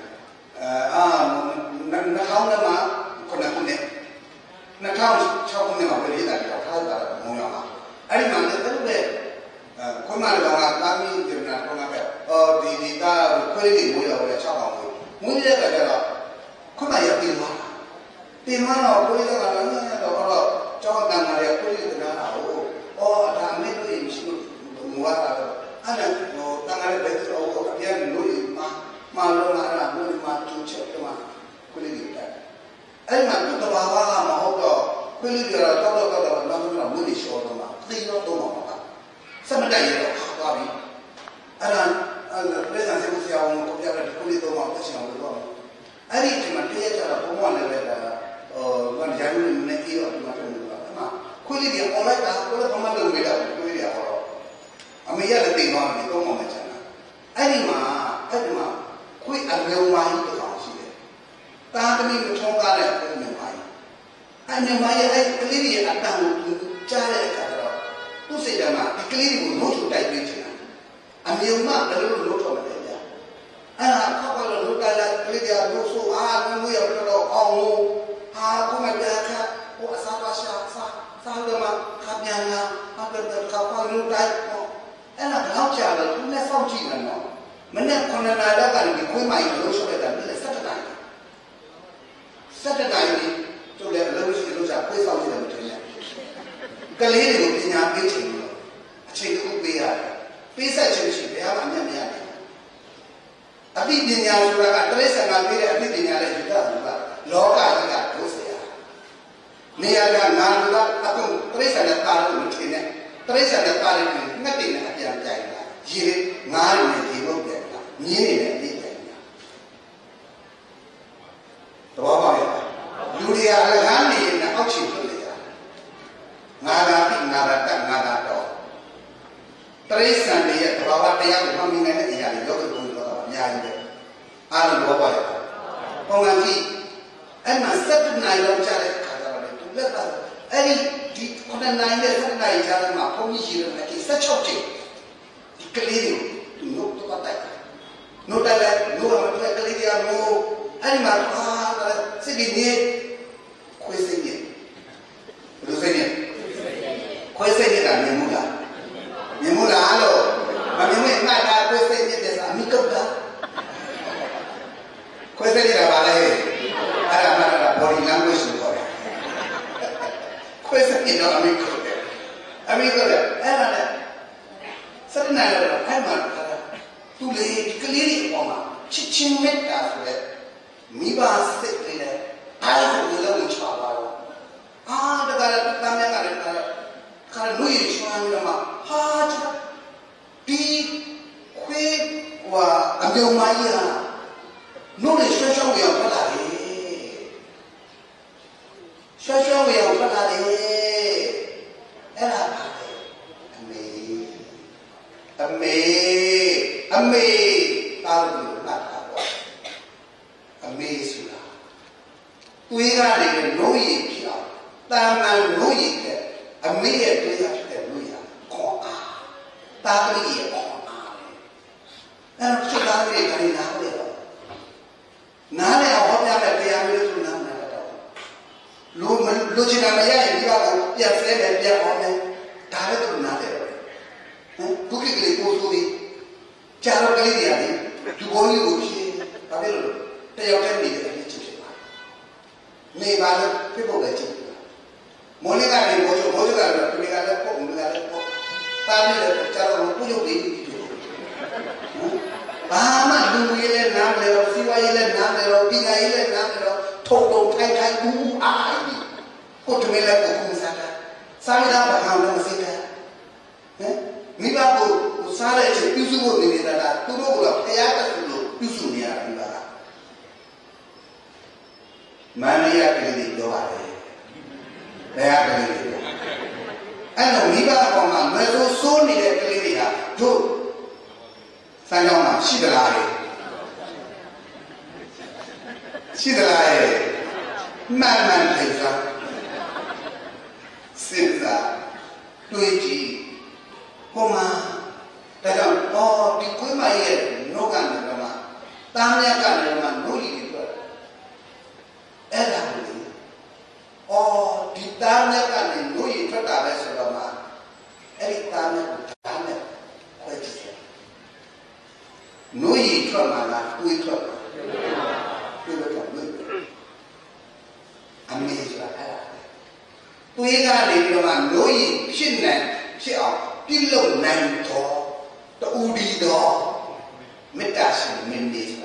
2000နဲ့မှ9ခုနှစ်2006ခုနှစ်မှာဘုလိုရိတ်တာကြီးထားတာမုံရွာမှာအဲ့ဒီမှာလည်းအဲ့လိုပဲခွင့်မလောကတာမီးဒီနာတော့ပဲဒီကခွေးလေးမွေးတော့6အောင်မွေးတဲ့အခါကျတော့ခွင့်မရပြီးသွားတင်မတော့ခွေးကတော့လည်းတော့ကျောင်းတန်းလာတဲ့ခွေးလေးကနားတော့ဒါအမေတို့ရင်ရှိလို့ငွားတာတော့အဲ့ဒါတန်းလာတဲ့ဘက်တော့အပြည့်လို့မလို့လာတာဘုရားမှာသူချက်တော့ခွေးလေးတက်အဲ့မှာသူ့တဘာဝကမဟုတ်တော့ခွေးလေးကတော့တော့နောက်တော့မွေးနေရှော့တော့သိတော့မှာစမတိုက်ရတော့သွားပြီအဲ့ဒါပြည်စာစစ်ဆရာဝန်ကိုပြတဲ့ခုလေးတော့မှပြချင်အောင်လုပ်တော့အဲ့ဒီဒီမှာတည့်ရတာဘုံမလည်းပဲဒါဘာကြာလို့နေပြီးတော့ဒီမှာပြောနေတာအဲ့မှာခွေးလေးတွေ online တာကိုလည်းဘာမှလုပ်မရဘူးခွေးတွေကတော့အမေရလည်းတိတ်သွားတယ်တော့မှမချင်တာအဲ့ဒီမှာခွေးအမျိုးဝိုင်းတစ်ကောင်ရှိတယ်တာသမီးမထုံးကားတဲ့ခွေးမျိုးဝိုင်းအဲ့မျိုးဝိုင်းရဲ့အဲ့ကလေးတွေအတန်ကိုကြားတဲ့အခါကျတော့သူ့စိတ်ထဲမှာဒီကလေးတွေကိုလို့ဆိုတိုက်ပေးချင်တာအမျိုးမဘယ်လိုလို့ထောက်မလဲဗျာအဲ့ဒါခေါက်ကတော့လို့တိုက်လိုက်ကလေးတွေကလို့ဆိုငွေရတော့အောင်လို့ကိုမပြခါကိုအစားပါရှာစားတော့မှခပ်ပြန်လာအပဒခေါက်လို့တိုက်အဲ့ဒါတော့ကြာတယ်သူလည်းစောင့်ကြည့်နေတော့မနေ့9နာရီကနေခွေးမိုင်လို့ဆိုတဲ့တာလည်း17တိုင်းသူလည်းလို့ရှိလို့ခွေးစောင့်ကြည့်တယ်မထင်နဲ့ကလေးတွေကိုပညာပေးချင်လို့အချိန်တစ်ခုပေးရတယ်ပေးဆက်ခြင်းရှိဘယ်ဟာမှမရနိုင်ဘူးအသိပညာဆိုတာကတရိစ္ဆာန်ကပေးတဲ့အသိပညာနဲ့ယူတာကလောကကြီးကဒုစရိုက်နေရာကငါလူကအကုန်တရိစ္ဆာန်နဲ့တာလို့မထင်နဲ့တရိစ္ဆာန်နဲ့တာလို့ငတ်တင်နဲ့အပြန်ပြိုင်တာရေငါးတွေနဲ့ဒီဘုတ်ပြန်တာမြင်းတွေနဲ့ဒီပြန်တာတော့ပါရဲ့လူတွေကအလကားနေရင်အောက်ချီလို့လေငါသာတိငါသာတတ်ငါသာတော့တရိစ္ဆာန်တွေရဲ့သဘာဝတရားကိုမှတ်မိနိုင်တဲ့အရာတွေလောကဘုံလောကအများကြီးပဲအားလုံး Magi, and my second night of Jared Kazara to let us any on a 9 days of night, Jarama, Pomishi, like such a thing. The Kalidio to know to attack. No that no Kalidia, no animal, sitting here, questioning. Questioning Memula. Memula, hello. But you may not have questioned it as a Mikoda. Questioning about it. I have a body language for it. Questioning Amico. Amico, certain I'm too late, clearly, Chichin met us with Miba sick leader. I will love each other. Ah, the Karanui Shwanama, hard, deep, quick, or Amilmaya. No, the special way of Palade. Special way of Palade. Amazing. We got it, no ye, Taman no ye, a mere player, Kona, Tabby, Kona. And so that they can now. None of what they are to none at all. Lucinamaya, you are your friend and your woman, Tara to another. Cooking goes to the Charo Galidia, to go you, Pavil, they are telling me. May I people like you. Monica, Monica, Family, Charo, who you be. Bama, do you let Namero, Siwa, Namero, Pina, Namero, Toto, Tai, who I put to me like a Kumusaka. Samida, Bahama, Sita. Mibago, Usara, Yusu, Nida, Turo, Ayaka, Yusunia, Niba. Mania Kili Doare. They are Kili. And Niba from a metal so near Kilidia, too. Sanoma, Shidalai. Man, Pizza. Simza. Luigi. Homa. That are all the Kuma, no gun, Tamia Ganama, no leader. Or the Tamia Gan, no you took our rest of a man. Every time Tamia, quite no ye trauma, we took. Amazing. We got it, no ye, she are below 9 tall, the Udi door, Metas, Mindis,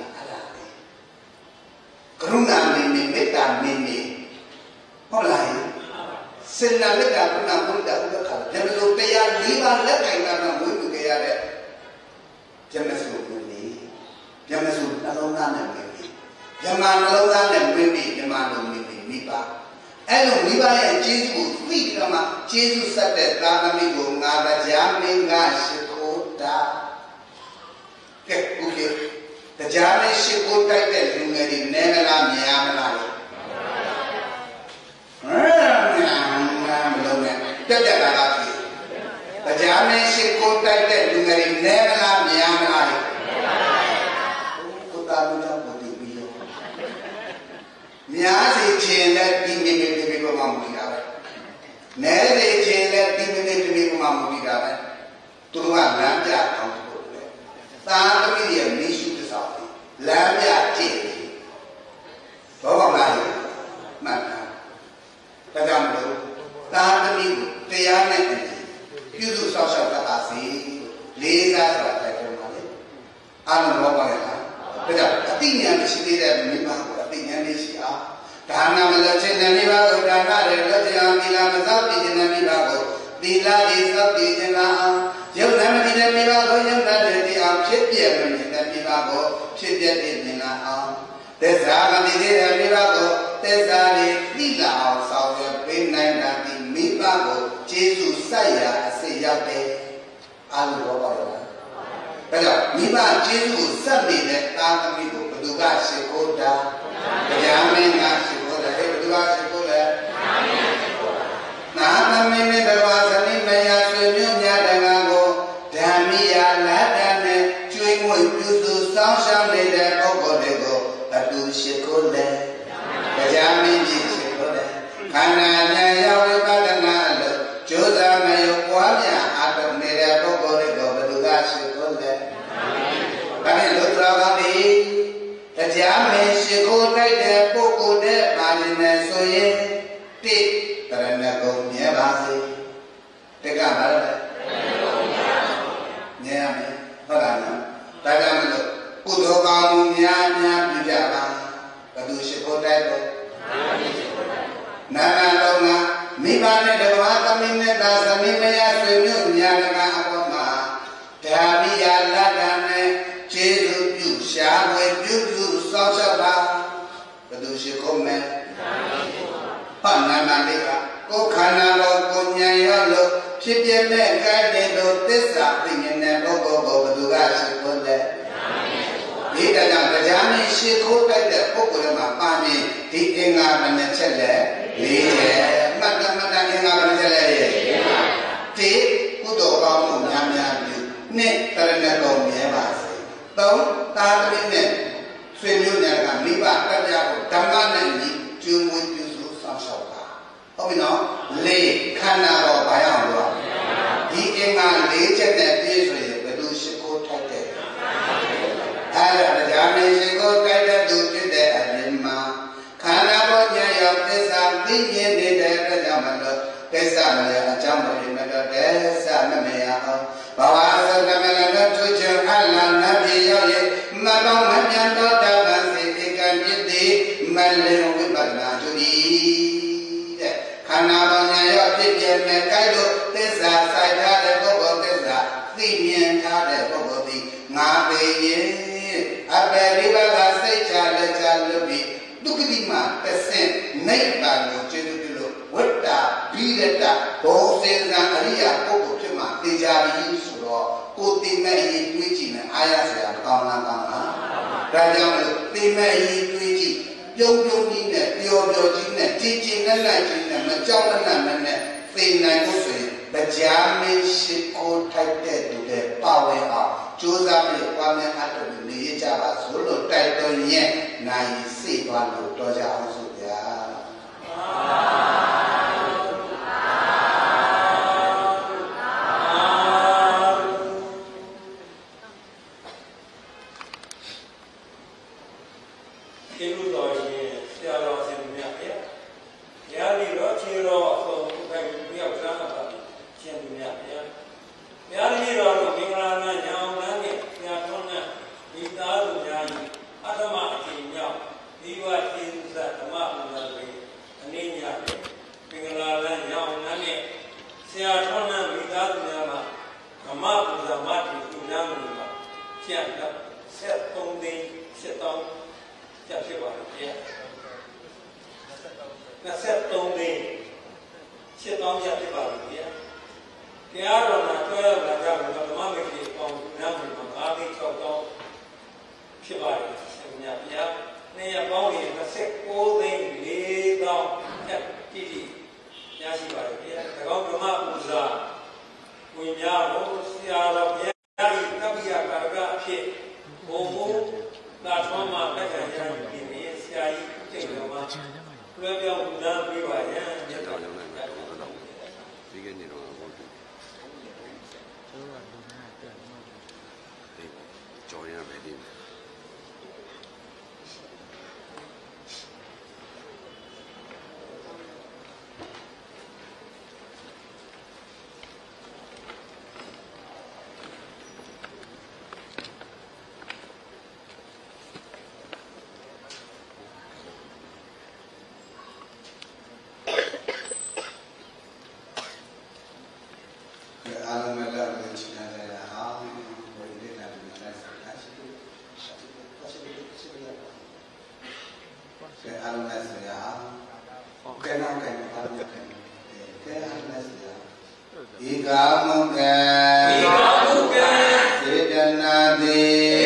Karuna Mini, Meta Mini, Polai, Silla Meta, Puna, there is a pair, leave our left hand on the way Jamasu, Jamasu, Alona, Jaman Alona, and Mimi, Jaman, Mipa. And Miba and Jesus, we come up, Jesus said that Ranamigo, Nada Jami, Nashikota. Okay, the Jami Shikota, you made never on the Yamala. The Jami Shikota, you made never on the Yamala. Niazi chela dimine to be Mamudara. Nere chela dimine to be Mamudara. To Lambia accountable. Tamilian mission to Saudi. Lambia tea. Baba Mata. Tajambo. Tamil, Tayana. You do social capacity. Laser at the money. I don't know why. But I think I'm sitting there in Mima. Dana Malachinamiba, Dana, Mila Mazapi, Namibago, Dila is up the Jena, Yonamina Mibago, Yonamina, Chipia, Namibago, Chipia in Nina. There's Ramadi, Mibago, there's Ali, Dila, South, Pin 9, Mibago, Jesus, Saya, Sayate, Alu. But Miba, Jesus, Sunday, that Amigo, Duga, Shikoda. le Kajami Shikode Kanana Yawi Badana Josa Mayo Kwamia Atom Neda Bogore Gobaduga Shikode Kani Lutragami Kajami Shikode Pokode Malina Soye Tip Taranago Nyabasi Tega Marada Nyame Parana Tagamalo Kudokamu Nyam Bijaba Kadu Shikode Nana Longa Mibane Dawaka Mineta Samimaya Swim Yanaka Apama Tabiya Ladane Jesu Yusha with Yuzu Sosaba Kadu Shikome Panamalika Kokana Kunyayolo Chipyame Kadido Tessa Pingin Bogo Baduga Shikode Ida Najani Shikode the Pokurama Pani Tikinga Manachele Madame Manachele Ti Kudoba Munyam Ne Taranako Yavasi Tom Tarine Swimuna Miba Kaja Tamanani Jumu Yuzu Sanshoka Obino Le Kana Bayamba Tikinga Leche that is Bedu Shiko Tate Jami Shiko Tate do the Alima Kana Tessa, Vinny, the Jamano, Tessa, Jambo, Tessa, Namea, Bawasa, Namela, Tuja, Allah, Nabi, Madame, and Dota, Sikan, Yidi, Malin, Wibana, Judy, Kanabana, Pipian, Kaido, Tessa, Saida, Bobo, Tessa, Simian, Kade, Bobo, Nabi, Aberiba, Secha, Chalabi. Dukidima, Percent, Naiba, Jedulo, Weta, Bideta, Bosses and Aria, Pokotuma, Dejabi, Suro, Kutima, Twitching, Ayasa, Kana, Rajam, Tima, Twitching, Yogina, Yogina, teaching and lighting, Majoman, Fina, the Jami Shiko type to the power of Joseph, Kwame Atom, the Java, Solo, title, yet, Nai, see one of Doja, Ika muka Vedana de